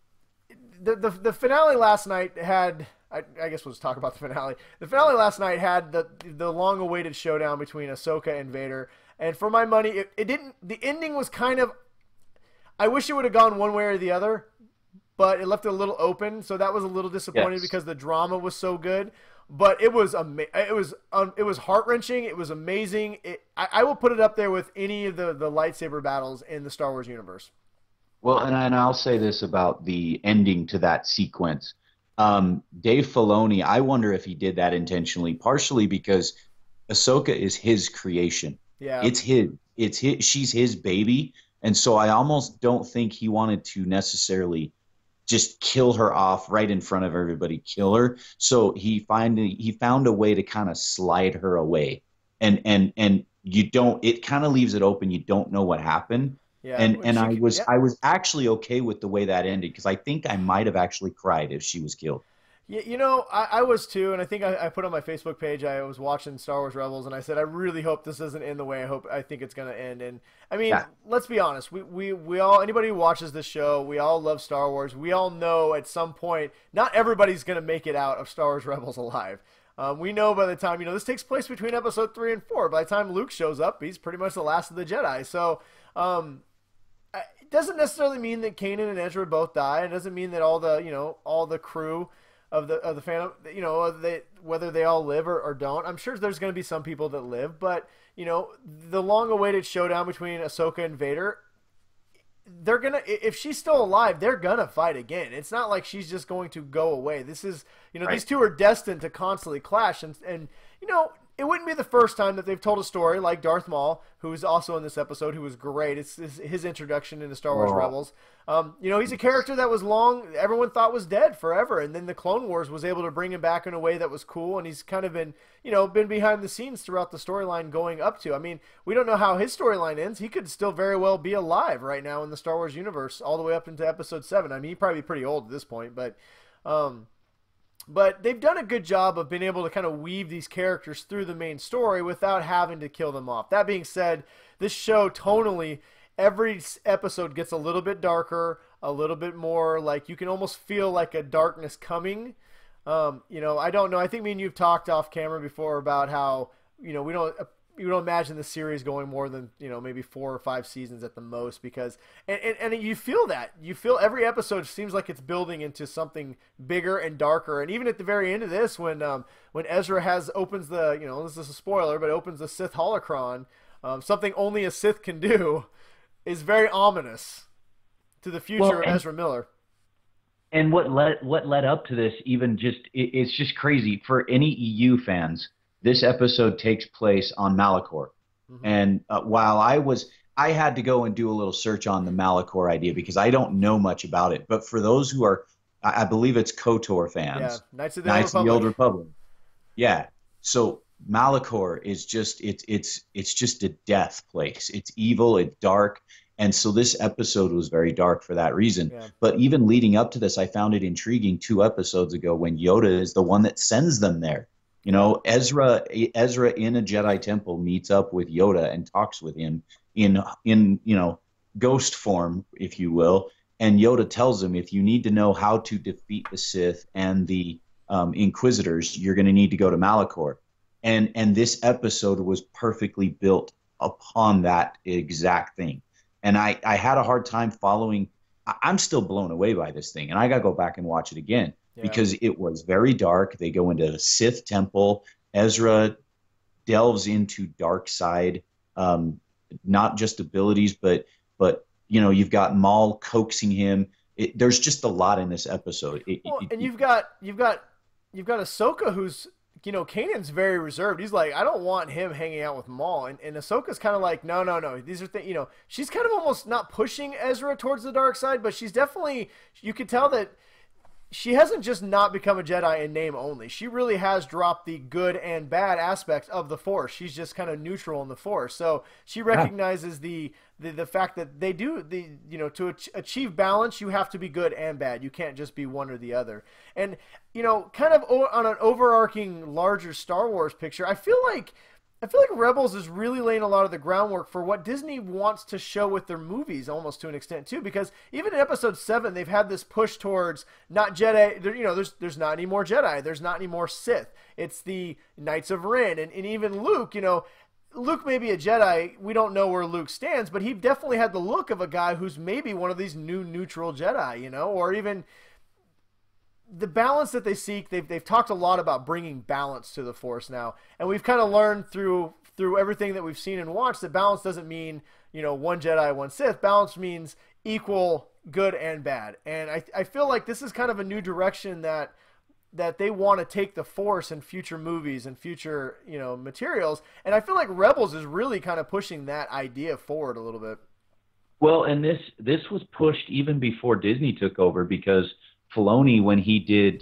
the finale last night had. I guess we'll just talk about the finale. The finale last night had the long-awaited showdown between Ahsoka and Vader, and for my money, it didn't. The ending was kind of. I wish it would have gone one way or the other, but it left it a little open, so that was a little disappointing because the drama was so good. But it was heart-wrenching. It was amazing. I will put it up there with any of the lightsaber battles in the Star Wars universe. Well, and I'll say this about the ending to that sequence. Dave Filoni, I wonder if he did that intentionally, partially because Ahsoka is his creation. Yeah. It's his. She's his baby. And so I almost don't think he wanted to necessarily just kill her off right in front of everybody, kill her. So he found a way to kind of slide her away, and you don't. It kind of leaves it open. You don't know what happened. Yeah, and I was actually okay with the way that ended because I think I might have actually cried if she was killed. Yeah, I was too, and I think I put on my Facebook page, I was watching Star Wars Rebels, and I said, I really hope this doesn't end the way I think it's going to end. And, I mean, let's be honest, we all, anybody who watches this show, we all love Star Wars. We all know at some point, not everybody's going to make it out of Star Wars Rebels alive. We know by the time, this takes place between episode 3 and 4. By the time Luke shows up, he's pretty much the last of the Jedi. So, it doesn't necessarily mean that Kanan and Ezra both die. It doesn't mean that all the crew of the Phantom, whether they all live or don't. I'm sure there's going to be some people that live, but the long-awaited showdown between Ahsoka and Vader, they're gonna, if she's still alive, they're gonna fight again. It's not like she's just going to go away. This is, right. These two are destined to constantly clash, and it wouldn't be the first time that they've told a story like Darth Maul, who is also in this episode, who was great. It's his introduction into Star Wars Rebels. He's a character that was everyone thought was dead forever, and then the Clone Wars was able to bring him back in a way that was cool, and he's kind of been behind the scenes throughout the storyline going up to. I mean, we don't know how his storyline ends. He could still very well be alive right now in the Star Wars universe, all the way up into Episode 7. I mean, he'd probably be pretty old at this point, but they've done a good job of being able to kind of weave these characters through the main story without having to kill them off. That being said, this show tonally, every episode gets a little bit darker, a little bit more like you can almost feel like a darkness coming. I don't know. I think me and you've talked off camera before about how, we don't imagine the series going more than, maybe 4 or 5 seasons at the most, because and you feel that. You feel every episode seems like it's building into something bigger and darker. And even at the very end of this, when Ezra opens the, this is a spoiler, but opens the Sith holocron, something only a Sith can do, is very ominous to the future of Ezra Miller. And what led up to this, even it's just crazy for any EU fans. This episode takes place on Malachor. Mm-hmm. And while I had to go and do a little search on the Malachor idea because I don't know much about it. But for those who are, I believe it's KOTOR fans. Yeah, Knights of the Old Republic. Yeah. So Malachor is just, it's just a death place. It's evil, it's dark. And so this episode was very dark for that reason. Yeah. But even leading up to this, I found it intriguing 2 episodes ago when Yoda is the one that sends them there. Ezra in a Jedi temple meets up with Yoda and talks with him in ghost form, if you will. And Yoda tells him, if you need to know how to defeat the Sith and the Inquisitors, you're going to need to go to Malachor. And this episode was perfectly built upon that exact thing. And I had a hard time following I'm still blown away by this thing, and I got to go back and watch it again Yeah. because it was very dark. They go into a Sith temple. Ezra delves into dark side, not just abilities, but you've got Maul coaxing him. There's just a lot in this episode. And you've got Ahsoka, who's Kanan's very reserved. He's like, I don't want him hanging out with Maul, and Ahsoka's kind of like, no. These are things. She's kind of almost not pushing Ezra towards the dark side, but she's definitely. You could tell that she hasn't just not become a Jedi in name only. She really has dropped the good and bad aspects of the Force. She's just kind of neutral in the Force. So she recognizes the fact that they do to achieve balance, you have to be good and bad. You can't just be one or the other. And kind of on an overarching larger Star Wars picture, I feel like Rebels is really laying a lot of the groundwork for what Disney wants to show with their movies, almost to an extent too. Because even in Episode 7, they've had this push towards not Jedi. There's not any more Jedi. There's not any more Sith. It's the Knights of Ren, and even Luke. Luke may be a Jedi. We don't know where Luke stands, but he definitely had the look of a guy who's maybe one of these new neutral Jedi. Or even the balance that they seek. They've talked a lot about bringing balance to the Force now, and we've kind of learned through everything that we've seen and watched that balance doesn't mean one Jedi, one Sith. Balance means equal good and bad, and I feel like this is kind of a new direction that they want to take the Force in future movies and future materials, and I feel like Rebels is really kind of pushing that idea forward a little bit. Well, and this was pushed even before Disney took over, because Filoni, when he did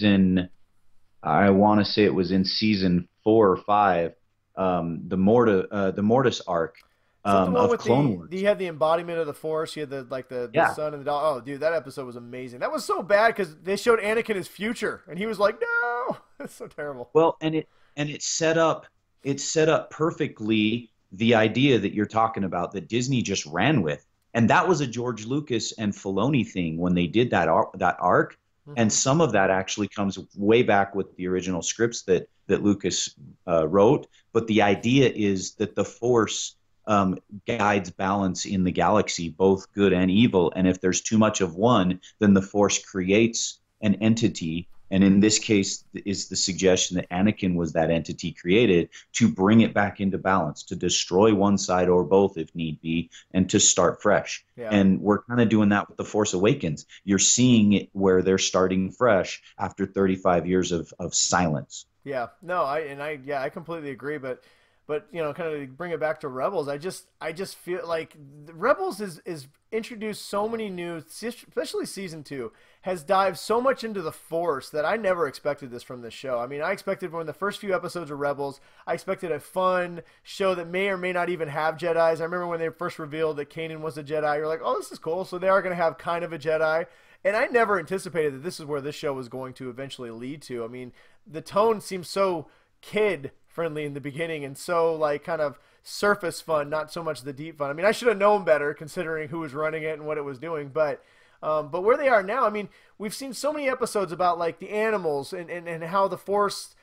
I want to say it was in season 4 or 5, the Mortis arc of Clone Wars. He had the embodiment of the Force. He had the son and the dog. Oh, dude, that episode was amazing. That was so bad because they showed Anakin his future, and he was like, "No, it's so terrible." Well, and it set up perfectly the idea that you're talking about that Disney just ran with. And that was a George Lucas and Filoni thing when they did that arc. Mm-hmm. And some of that actually comes way back with the original scripts that Lucas wrote. But the idea is that the Force guides balance in the galaxy, both good and evil. And if there's too much of one, then the Force creates an entity. And in this case, is the suggestion that Anakin was that entity created to bring it back into balance, to destroy one side or both if need be, and to start fresh. Yeah. And we're kind of doing that with The Force Awakens. You're seeing it where they're starting fresh after 35 years of silence. Yeah, no, I completely agree. But kind of bring it back to Rebels, I just feel like Rebels is introduced so many new, especially season 2, has dived so much into the Force that I never expected this from this show. I mean, I expected when the first few episodes of Rebels, I expected a fun show that may or may not even have Jedis. I remember when they first revealed that Kanan was a Jedi, you're like, oh, this is cool. So they are going to have kind of a Jedi. And I never anticipated that this is where this show was going to eventually lead to. I mean, the tone seems so kid-friendly in the beginning and so kind of surface fun, not so much the deep fun. I mean, I should have known better considering who was running it and what it was doing, but where they are now, I mean, we've seen so many episodes about the animals and how the Force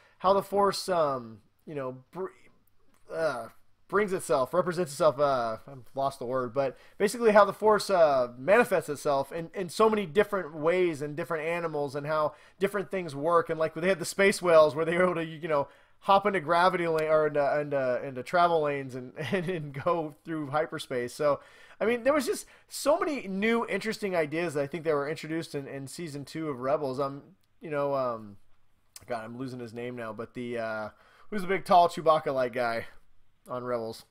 represents itself. I've lost the word, but basically how the Force manifests itself in so many different ways and different animals and how different things work. And they had the space whales where they were able to hop into gravity lane or into travel lanes and go through hyperspace. So I mean, there was just so many new interesting ideas that I think that were introduced in season 2 of Rebels. God, I'm losing his name now, but who's the big tall Chewbacca-like guy on Rebels?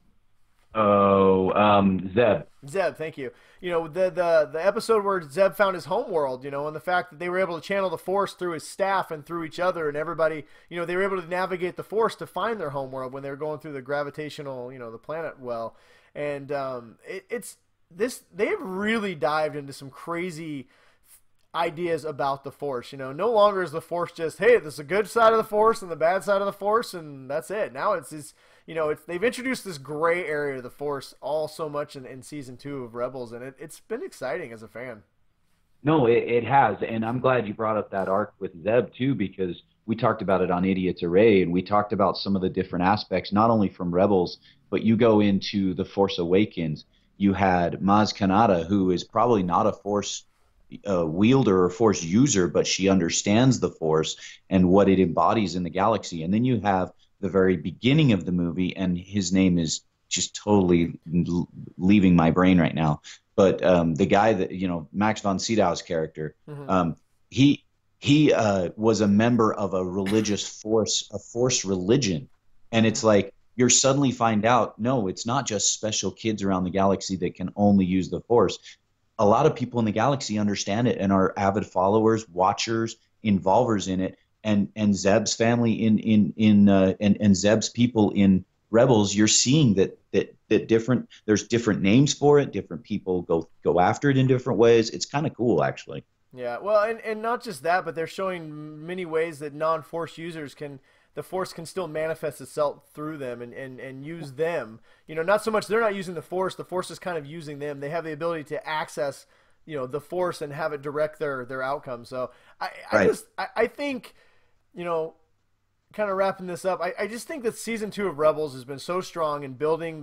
Zeb. Zeb, thank you. The episode where Zeb found his homeworld, and the fact that they were able to channel the Force through his staff and through each other, and everybody, they were able to navigate the Force to find their homeworld when they were going through the gravitational, the planet well. And they've really dived into some crazy ideas about the Force. No longer is the Force just, hey, there's a good side of the Force and the bad side of the Force, and that's it. Now it's this, they've introduced this gray area of the Force all so much in season 2 of Rebels, and it's been exciting as a fan. No, it has, and I'm glad you brought up that arc with Zeb too, because we talked about it on Idiot's Array, and we talked about some of the different aspects, not only from Rebels, but you go into The Force Awakens, you had Maz Kanata, who is probably not a Force wielder or Force user, but she understands the Force and what it embodies in the galaxy. And then you have the very beginning of the movie, and his name is just totally leaving my brain right now. But the guy that, Max von Sydow's character, he was a member of a religious force, a Force religion. And it's like, you're suddenly find out, no, it's not just special kids around the galaxy that can only use the Force. A lot of people in the galaxy understand it and are avid followers, watchers, involvers in it. And Zeb's family and Zeb's people in Rebels, you're seeing that there's different names for it. Different people go after it in different ways. It's kind of cool, actually. Yeah, well, and not just that, but they're showing many ways that non-Force users the Force can still manifest itself through them and use them. Not so much they're not using the Force is kind of using them. They have the ability to access, the Force and have it direct their outcome. So I think, kind of wrapping this up, I just think that season 2 of Rebels has been so strong in building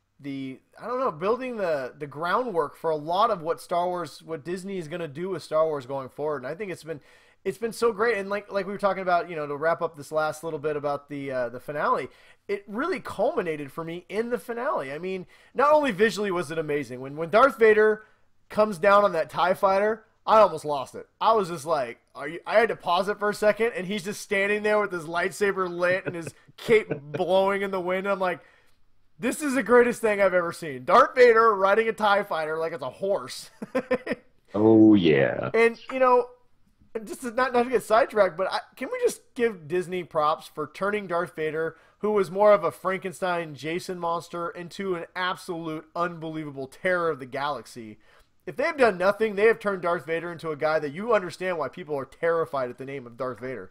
building the groundwork for a lot of what Disney is going to do with Star Wars going forward. And I think it's been so great. And like we were talking about, to wrap up this last little bit about the finale, it really culminated for me in the finale. I mean, not only visually was it amazing, when Darth Vader comes down on that TIE fighter, I almost lost it. I was just like, I had to pause it for a second, and he's just standing there with his lightsaber lit and his cape blowing in the wind. And I'm like, this is the greatest thing I've ever seen. Darth Vader riding a TIE fighter like it's a horse. Oh, yeah. And, just not to get sidetracked, but can we just give Disney props for turning Darth Vader, who was more of a Frankenstein Jason monster, into an absolute unbelievable terror of the galaxy? If they've done nothing, they have turned Darth Vader into a guy that you understand why people are terrified at the name of Darth Vader.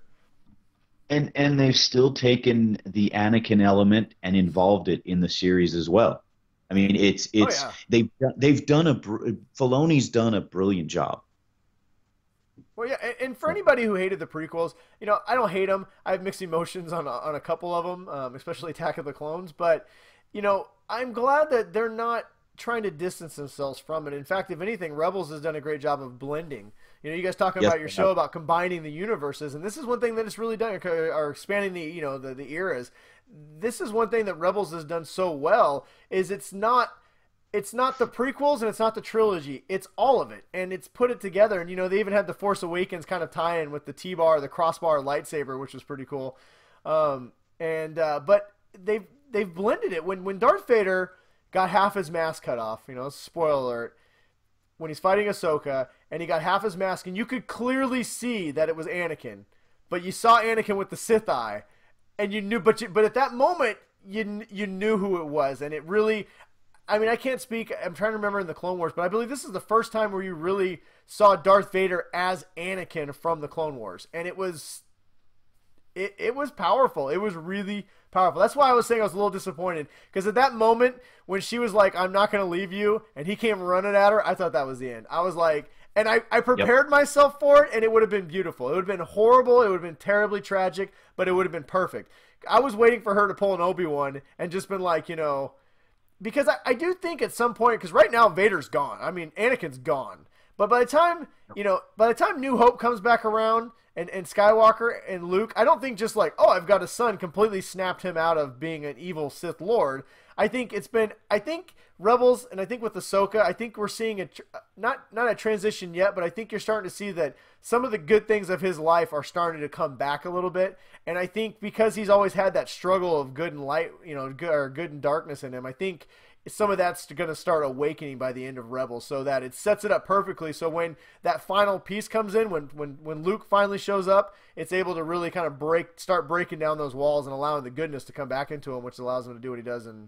And they've still taken the Anakin element and involved it in the series as well. I mean, they've done Filoni's done a brilliant job. Well, yeah, and for anybody who hated the prequels, I don't hate them. I have mixed emotions on a couple of them, especially Attack of the Clones. But, I'm glad that they're not trying to distance themselves from it. In fact, if anything, Rebels has done a great job of blending. You guys talking about your show about combining the universes, and this is one thing that it's really done, or expanding the eras. This is one thing that Rebels has done so well, is it's not the prequels and it's not the trilogy. It's all of it, and it's put it together. And they even had the Force Awakens kind of tie-in with the T-bar, the crossbar lightsaber, which was pretty cool. But they've blended it. When Darth Vader got half his mask cut off, spoiler alert, when he's fighting Ahsoka, and he got half his mask, and you could clearly see that it was Anakin, but you saw Anakin with the Sith eye, and you knew, but at that moment, you knew who it was, and it really, I mean, I can't speak, I'm trying to remember in the Clone Wars, but I believe this is the first time where you really saw Darth Vader as Anakin from the Clone Wars, and it was powerful. It was really powerful. That's why I was saying I was a little disappointed, because at that moment when she was like, "I'm not going to leave you," and he came running at her, I thought that was the end. I was like, and I prepared myself for it, and it would have been beautiful. It would have been horrible. It would have been terribly tragic, but it would have been perfect. I was waiting for her to pull an Obi-Wan and just been like, because I do think at some point, because right now Vader's gone. I mean, Anakin's gone. But by the time New Hope comes back around, and Skywalker and Luke, I don't think just like, oh, I've got a son, completely snapped him out of being an evil Sith Lord. I think Rebels, and I think with Ahsoka, I think we're seeing not a transition yet, but I think you're starting to see that some of the good things of his life are starting to come back a little bit. And I think because he's always had that struggle of good and light, good and darkness in him, I think some of that's going to start awakening by the end of Rebels, so that it sets it up perfectly. So when that final piece comes in, when Luke finally shows up, it's able to really kind of start breaking down those walls and allowing the goodness to come back into him, which allows him to do what he does in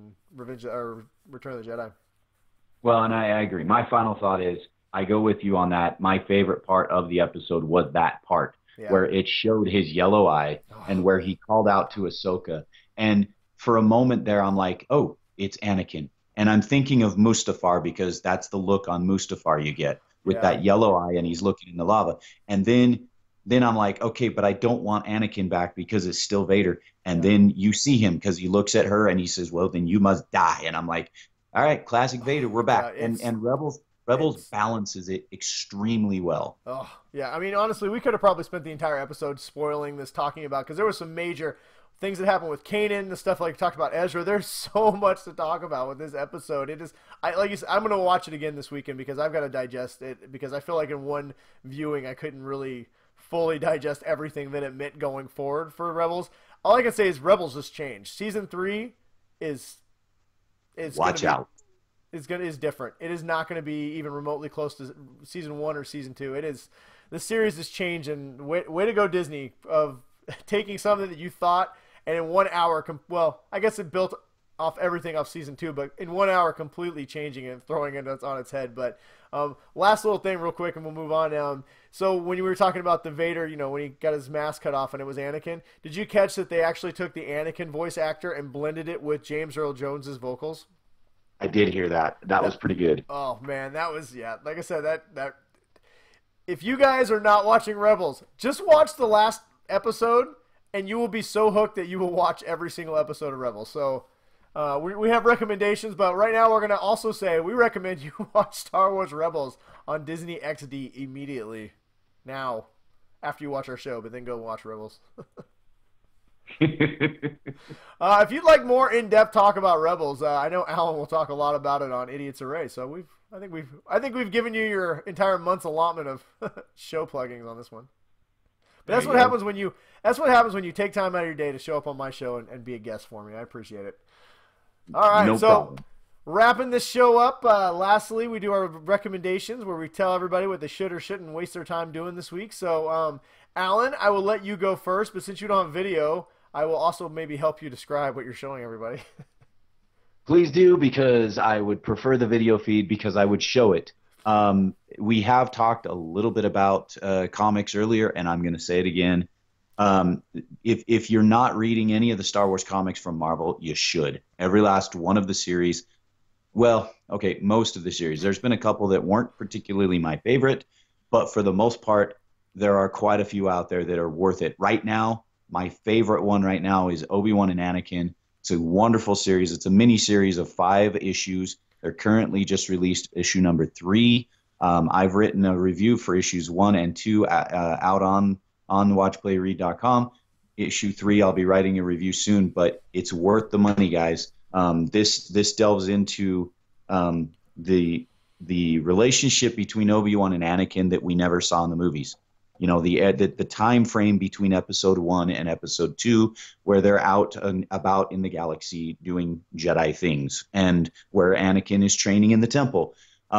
Return of the Jedi. Well, and I agree. My final thought is, I go with you on that. My favorite part of the episode was that part where it showed his yellow eye and where he called out to Ahsoka. And for a moment there, I'm like, oh, it's Anakin. And I'm thinking of Mustafar, because that's the look on Mustafar you get with that yellow eye, and he's looking in the lava. And then I'm like, okay, but I don't want Anakin back because it's still Vader. And then you see him, because he looks at her and he says, well, then you must die. And I'm like, all right, classic Vader, we're back. Yeah, And Rebels balances it extremely well. Oh, yeah. I mean, honestly, we could have probably spent the entire episode spoiling this, talking about, because there was some major things that happened with Kanan, the stuff like we talked about Ezra. There's so much to talk about with this episode. It is, like you said, I'm going to watch it again this weekend because I've got to digest it, because I feel like in one viewing I couldn't really fully digest everything that it meant going forward for Rebels. All I can say is Rebels has changed. Season 3 is Watch out. Is different. It is not going to be even remotely close to season 1 or season 2. It is, the series has changed, and way to go, Disney, of taking something that you thought, and in 1 hour, well, I guess it built off everything off season 2, but in 1 hour completely changing it and throwing it on its head. But last little thing real quick and we'll move on. So when you were talking about the Vader, when he got his mask cut off and it was Anakin, did you catch that they actually took the Anakin voice actor and blended it with James Earl Jones's vocals? I did hear that. That was pretty good. Oh man, that was, yeah. Like I said, that if you guys are not watching Rebels, just watch the last episode, and you will be so hooked that you will watch every single episode of Rebels. So we have recommendations, but right now we're gonna also say we recommend you watch Star Wars Rebels on Disney XD immediately. Now, after you watch our show, but then go watch Rebels. If you'd like more in-depth talk about Rebels, I know Alan will talk a lot about it on Idiots Array. So I think we've given you your entire month's allotment of show pluggings on this one. But that's what happens when you take time out of your day to show up on my show and be a guest for me. I appreciate it. All right, no problem. Wrapping this show up, lastly, we do our recommendations where we tell everybody what they should or shouldn't waste their time doing this week. So, Alan, I will let you go first, but since you don't have video, I will also maybe help you describe what you're showing everybody. Please do, because I would prefer the video feed because I would show it. We have talked a little bit about comics earlier, and I'm going to say it again. If you're not reading any of the Star Wars comics from Marvel, you should. Every last one of the series. Well, okay, most of the series. There's been a couple that weren't particularly my favorite, but for the most part, there are quite a few out there that are worth it. Right now, my favorite one right now is Obi-Wan and Anakin. It's a wonderful series. It's a mini-series of 5 issues. They're currently just released issue number 3. I've written a review for issues 1 and 2 out on watchplayread.com. Issue 3, I'll be writing a review soon, but it's worth the money, guys. This delves into the relationship between Obi-Wan and Anakin that we never saw in the movies. The time frame between episode 1 and episode 2, where they're out and about in the galaxy doing Jedi things, and where Anakin is training in the temple.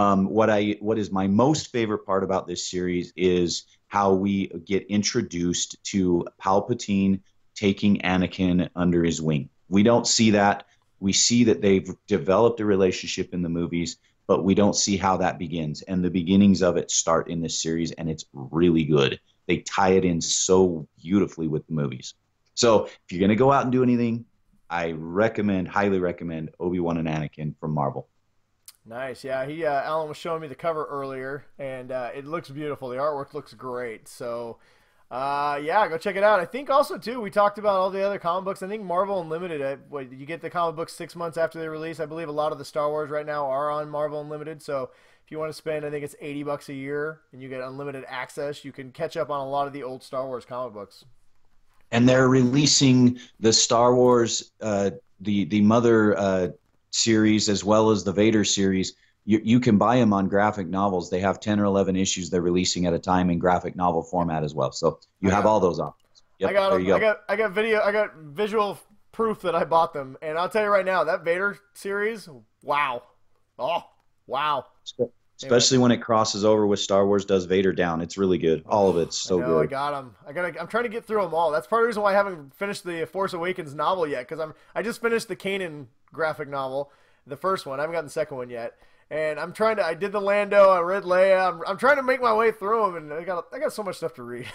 What is my most favorite part about this series is how we get introduced to Palpatine taking Anakin under his wing. We don't see that. We see that they've developed a relationship in the movies, but we don't see how that begins. And the beginnings of it start in this series, and it's really good. They tie it in so beautifully with the movies. So if you're going to go out and do anything, I highly recommend Obi-Wan and Anakin from Marvel. Nice, yeah. Alan was showing me the cover earlier, and it looks beautiful. The artwork looks great. So, yeah, go check it out. I think also, too, we talked about all the other comic books. I think Marvel Unlimited, you get the comic books 6 months after they release. I believe a lot of the Star Wars right now are on Marvel Unlimited. So if you want to spend, I think it's $80 a year, and you get unlimited access, you can catch up on a lot of the old Star Wars comic books. And they're releasing the Star Wars, the Mother series, as well as the Vader series. You can buy them on graphic novels. They have 10 or 11 issues they're releasing at a time in graphic novel format as well. So you have all those options. Yep, I got there them. you go. I got visual proof that I bought them. And I'll tell you right now, that Vader series, wow. Oh, wow. Especially when it crosses over with Star Wars Does Vader Down. It's really good. All of it's so good. I got them. I'm trying to get through them all. That's part of the reason why I haven't finished the Force Awakens novel yet, because I just finished the Kanan graphic novel, the first one. I haven't gotten the second one yet. And I did the Lando, I read Leia. I'm trying to make my way through them, and I got so much stuff to read.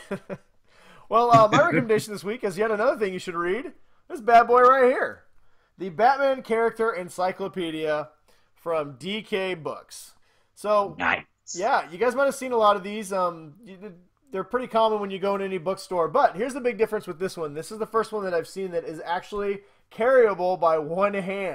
Well, my recommendation this week is yet another thing you should read. This bad boy right here. The Batman Character Encyclopedia from DK Books. So, Nice. Yeah, you guys might have seen a lot of these. They're pretty common when you go in any bookstore. But here's the big difference with this one. This is the first one that I've seen that is actually carryable by one hand.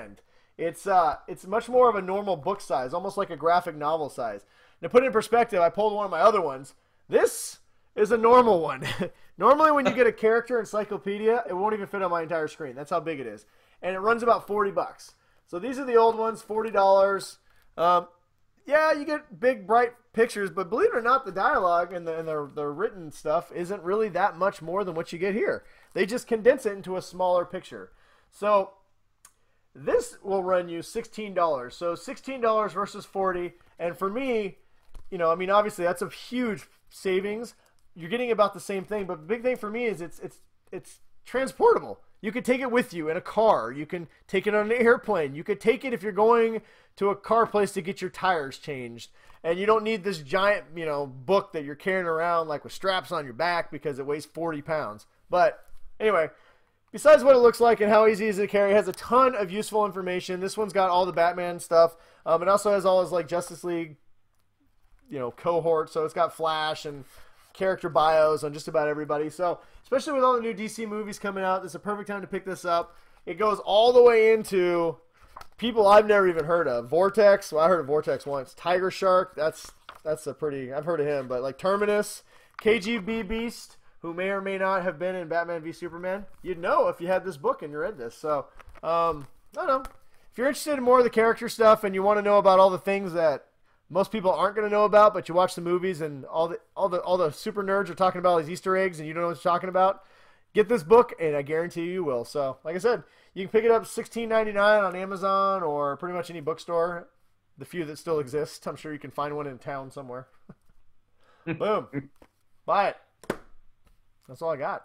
It's much more of a normal book size, almost like a graphic novel size. Now, put it in perspective, I pulled one of my other ones. This is a normal one. Normally, when you get a character encyclopedia, it won't even fit on my entire screen. That's how big it is, and it runs about $40. So these are the old ones, $40. Yeah, you get big, bright pictures, but believe it or not, the dialogue and the written stuff isn't really that much more than what you get here. They just condense it into a smaller picture. So this will run you $16. So $16 versus $40. And for me, you know, I mean, obviously that's a huge savings. You're getting about the same thing, but the big thing for me is it's transportable. You could take it with you in a car. You can take it on an airplane. You could take it if you're going to a car place to get your tires changed. And you don't need this giant, you know, book that you're carrying around like with straps on your back because it weighs 40 pounds. But anyway, besides what it looks like and how easy it is to carry, it has a ton of useful information. This one's got all the Batman stuff. It also has all his like Justice League, you know, cohort. So it's got Flash and character bios on just about everybody. So especially with all the new DC movies coming out, this is a perfect time to pick this up. It goes all the way into people I've never even heard of. Vortex, well, I heard of Vortex once. Tiger Shark, that's a pretty, I've heard of him, but like Terminus, KGB Beast, who may or may not have been in Batman v Superman. You'd know if you had this book and you read this. So, I don't know. If you're interested in more of the character stuff and you want to know about all the things that most people aren't going to know about, but you watch the movies and all the super nerds are talking about all these Easter eggs and you don't know what they're talking about, get this book and I guarantee you will. So, like I said, you can pick it up $16.99 on Amazon or pretty much any bookstore, the few that still exist. I'm sure you can find one in town somewhere. Boom. Buy it. That's all I got.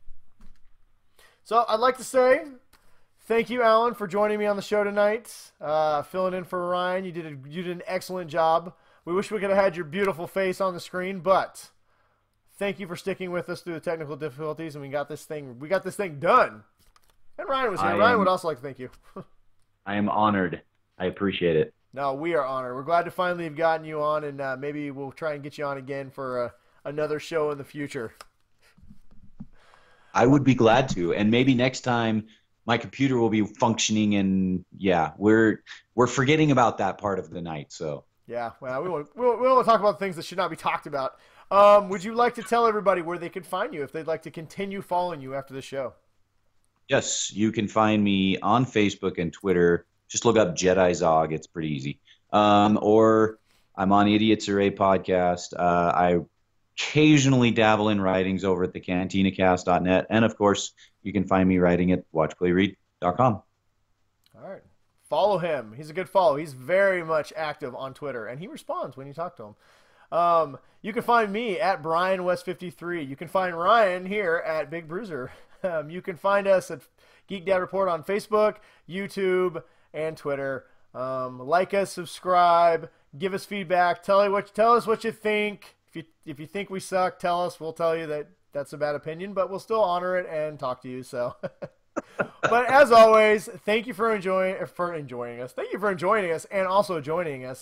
So, I'd like to say thank you, Alan, for joining me on the show tonight, filling in for Ryan. You did an excellent job. We wish we could have had your beautiful face on the screen, but thank you for sticking with us through the technical difficulties, and we got this thing done. And Ryan was here. Ryan would also like to thank you. I am honored. I appreciate it. No, we are honored. We're glad to finally have gotten you on, and maybe we'll try and get you on again for another show in the future. I would be glad to, and maybe next time my computer will be functioning, and yeah, we're forgetting about that part of the night. So yeah, well, we won't talk about things that should not be talked about. Would you like to tell everybody where they could find you if they'd like to continue following you after the show? Yes, you can find me on Facebook and Twitter. Just look up Jedi Zog. It's pretty easy. Or I'm on Idiots Array podcast. I occasionally dabble in writings over at thecantinacast.net. And, of course, you can find me writing at watchplayread.com. All right. Follow him. He's a good follow. He's very much active on Twitter, and he responds when you talk to him. You can find me at BrianWest53. You can find Ryan here at Big Bruiser. You can find us at Geek Dad Report on Facebook, YouTube, and Twitter. Like us, subscribe, give us feedback, tell us what you think. If you think we suck, tell us. We'll tell you that that's a bad opinion, but we'll still honor it and talk to you. So, but as always, thank you for enjoying us. Thank you for joining us and also joining us.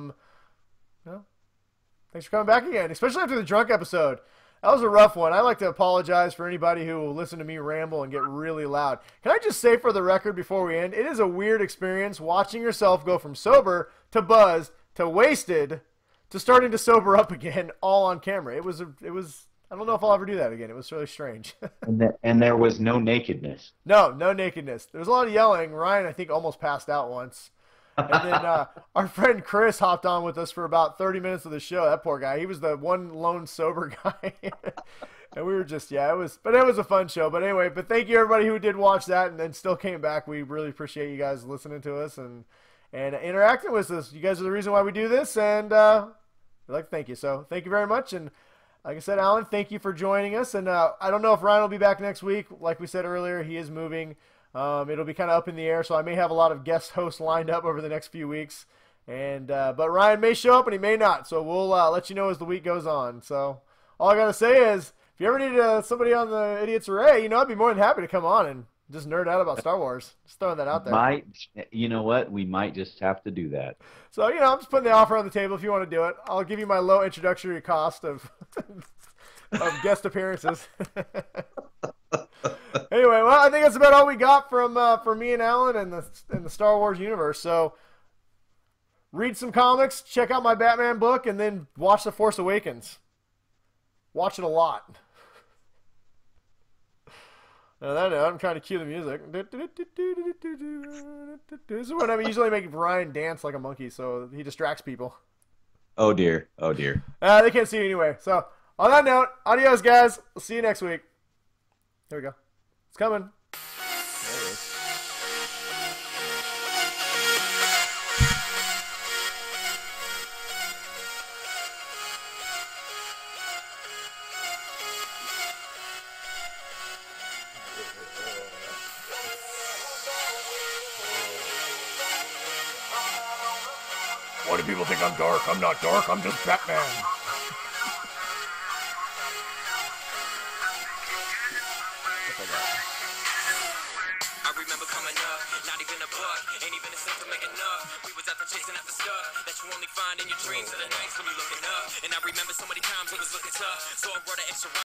Thanks for coming back again, especially after the drunk episode. That was a rough one. I'd like to apologize for anybody who will listen to me ramble and get really loud. Can I just say for the record before we end, it is a weird experience watching yourself go from sober to buzzed to wasted to starting to sober up again, all on camera. It was. I don't know if I'll ever do that again. It was really strange. And there was no nakedness. No nakedness. There was a lot of yelling. Ryan, I think, almost passed out once. And then our friend Chris hopped on with us for about 30 minutes of the show. That poor guy. He was the one lone sober guy. And we were just, it was a fun show. But anyway, thank you everybody who did watch that and then still came back. We really appreciate you guys listening to us and interacting with us. You guys are the reason why we do this, and we'd like to thank you. So thank you very much. And like I said, Alan, thank you for joining us. And I don't know if Ryan will be back next week. Like we said earlier, he is moving. It'll be kind of up in the air, so I may have a lot of guest hosts lined up over the next few weeks. And but Ryan may show up and he may not, so we'll let you know as the week goes on. So all I gotta say is, if you ever need somebody on the Idiots Array, I'd be more than happy to come on and just nerd out about Star Wars. Just throwing that out there. You know what? We might just have to do that. So I'm just putting the offer on the table if you want to do it. I'll give you my low introductory cost of guest appearances. Anyway, well, I think that's about all we got from me and Alan and the Star Wars universe. So, read some comics, check out my Batman book, and then watch The Force Awakens. Watch it a lot. Now that note, I'm trying to cue the music. This is when I usually make Brian dance like a monkey, so he distracts people. Oh dear. Oh dear. They can't see you anyway. So, on that note, adios, guys. We'll see you next week. Here we go. It's coming. There it is. Why do people think I'm dark? I'm not dark. I'm just Batman. I remember coming up, not even a buck, ain't even a cent to make enough. We was out there chasing after stuff that you only find in your dreams of the nights when you're looking up. And I remember so many times it was looking tough, so I wrote an extra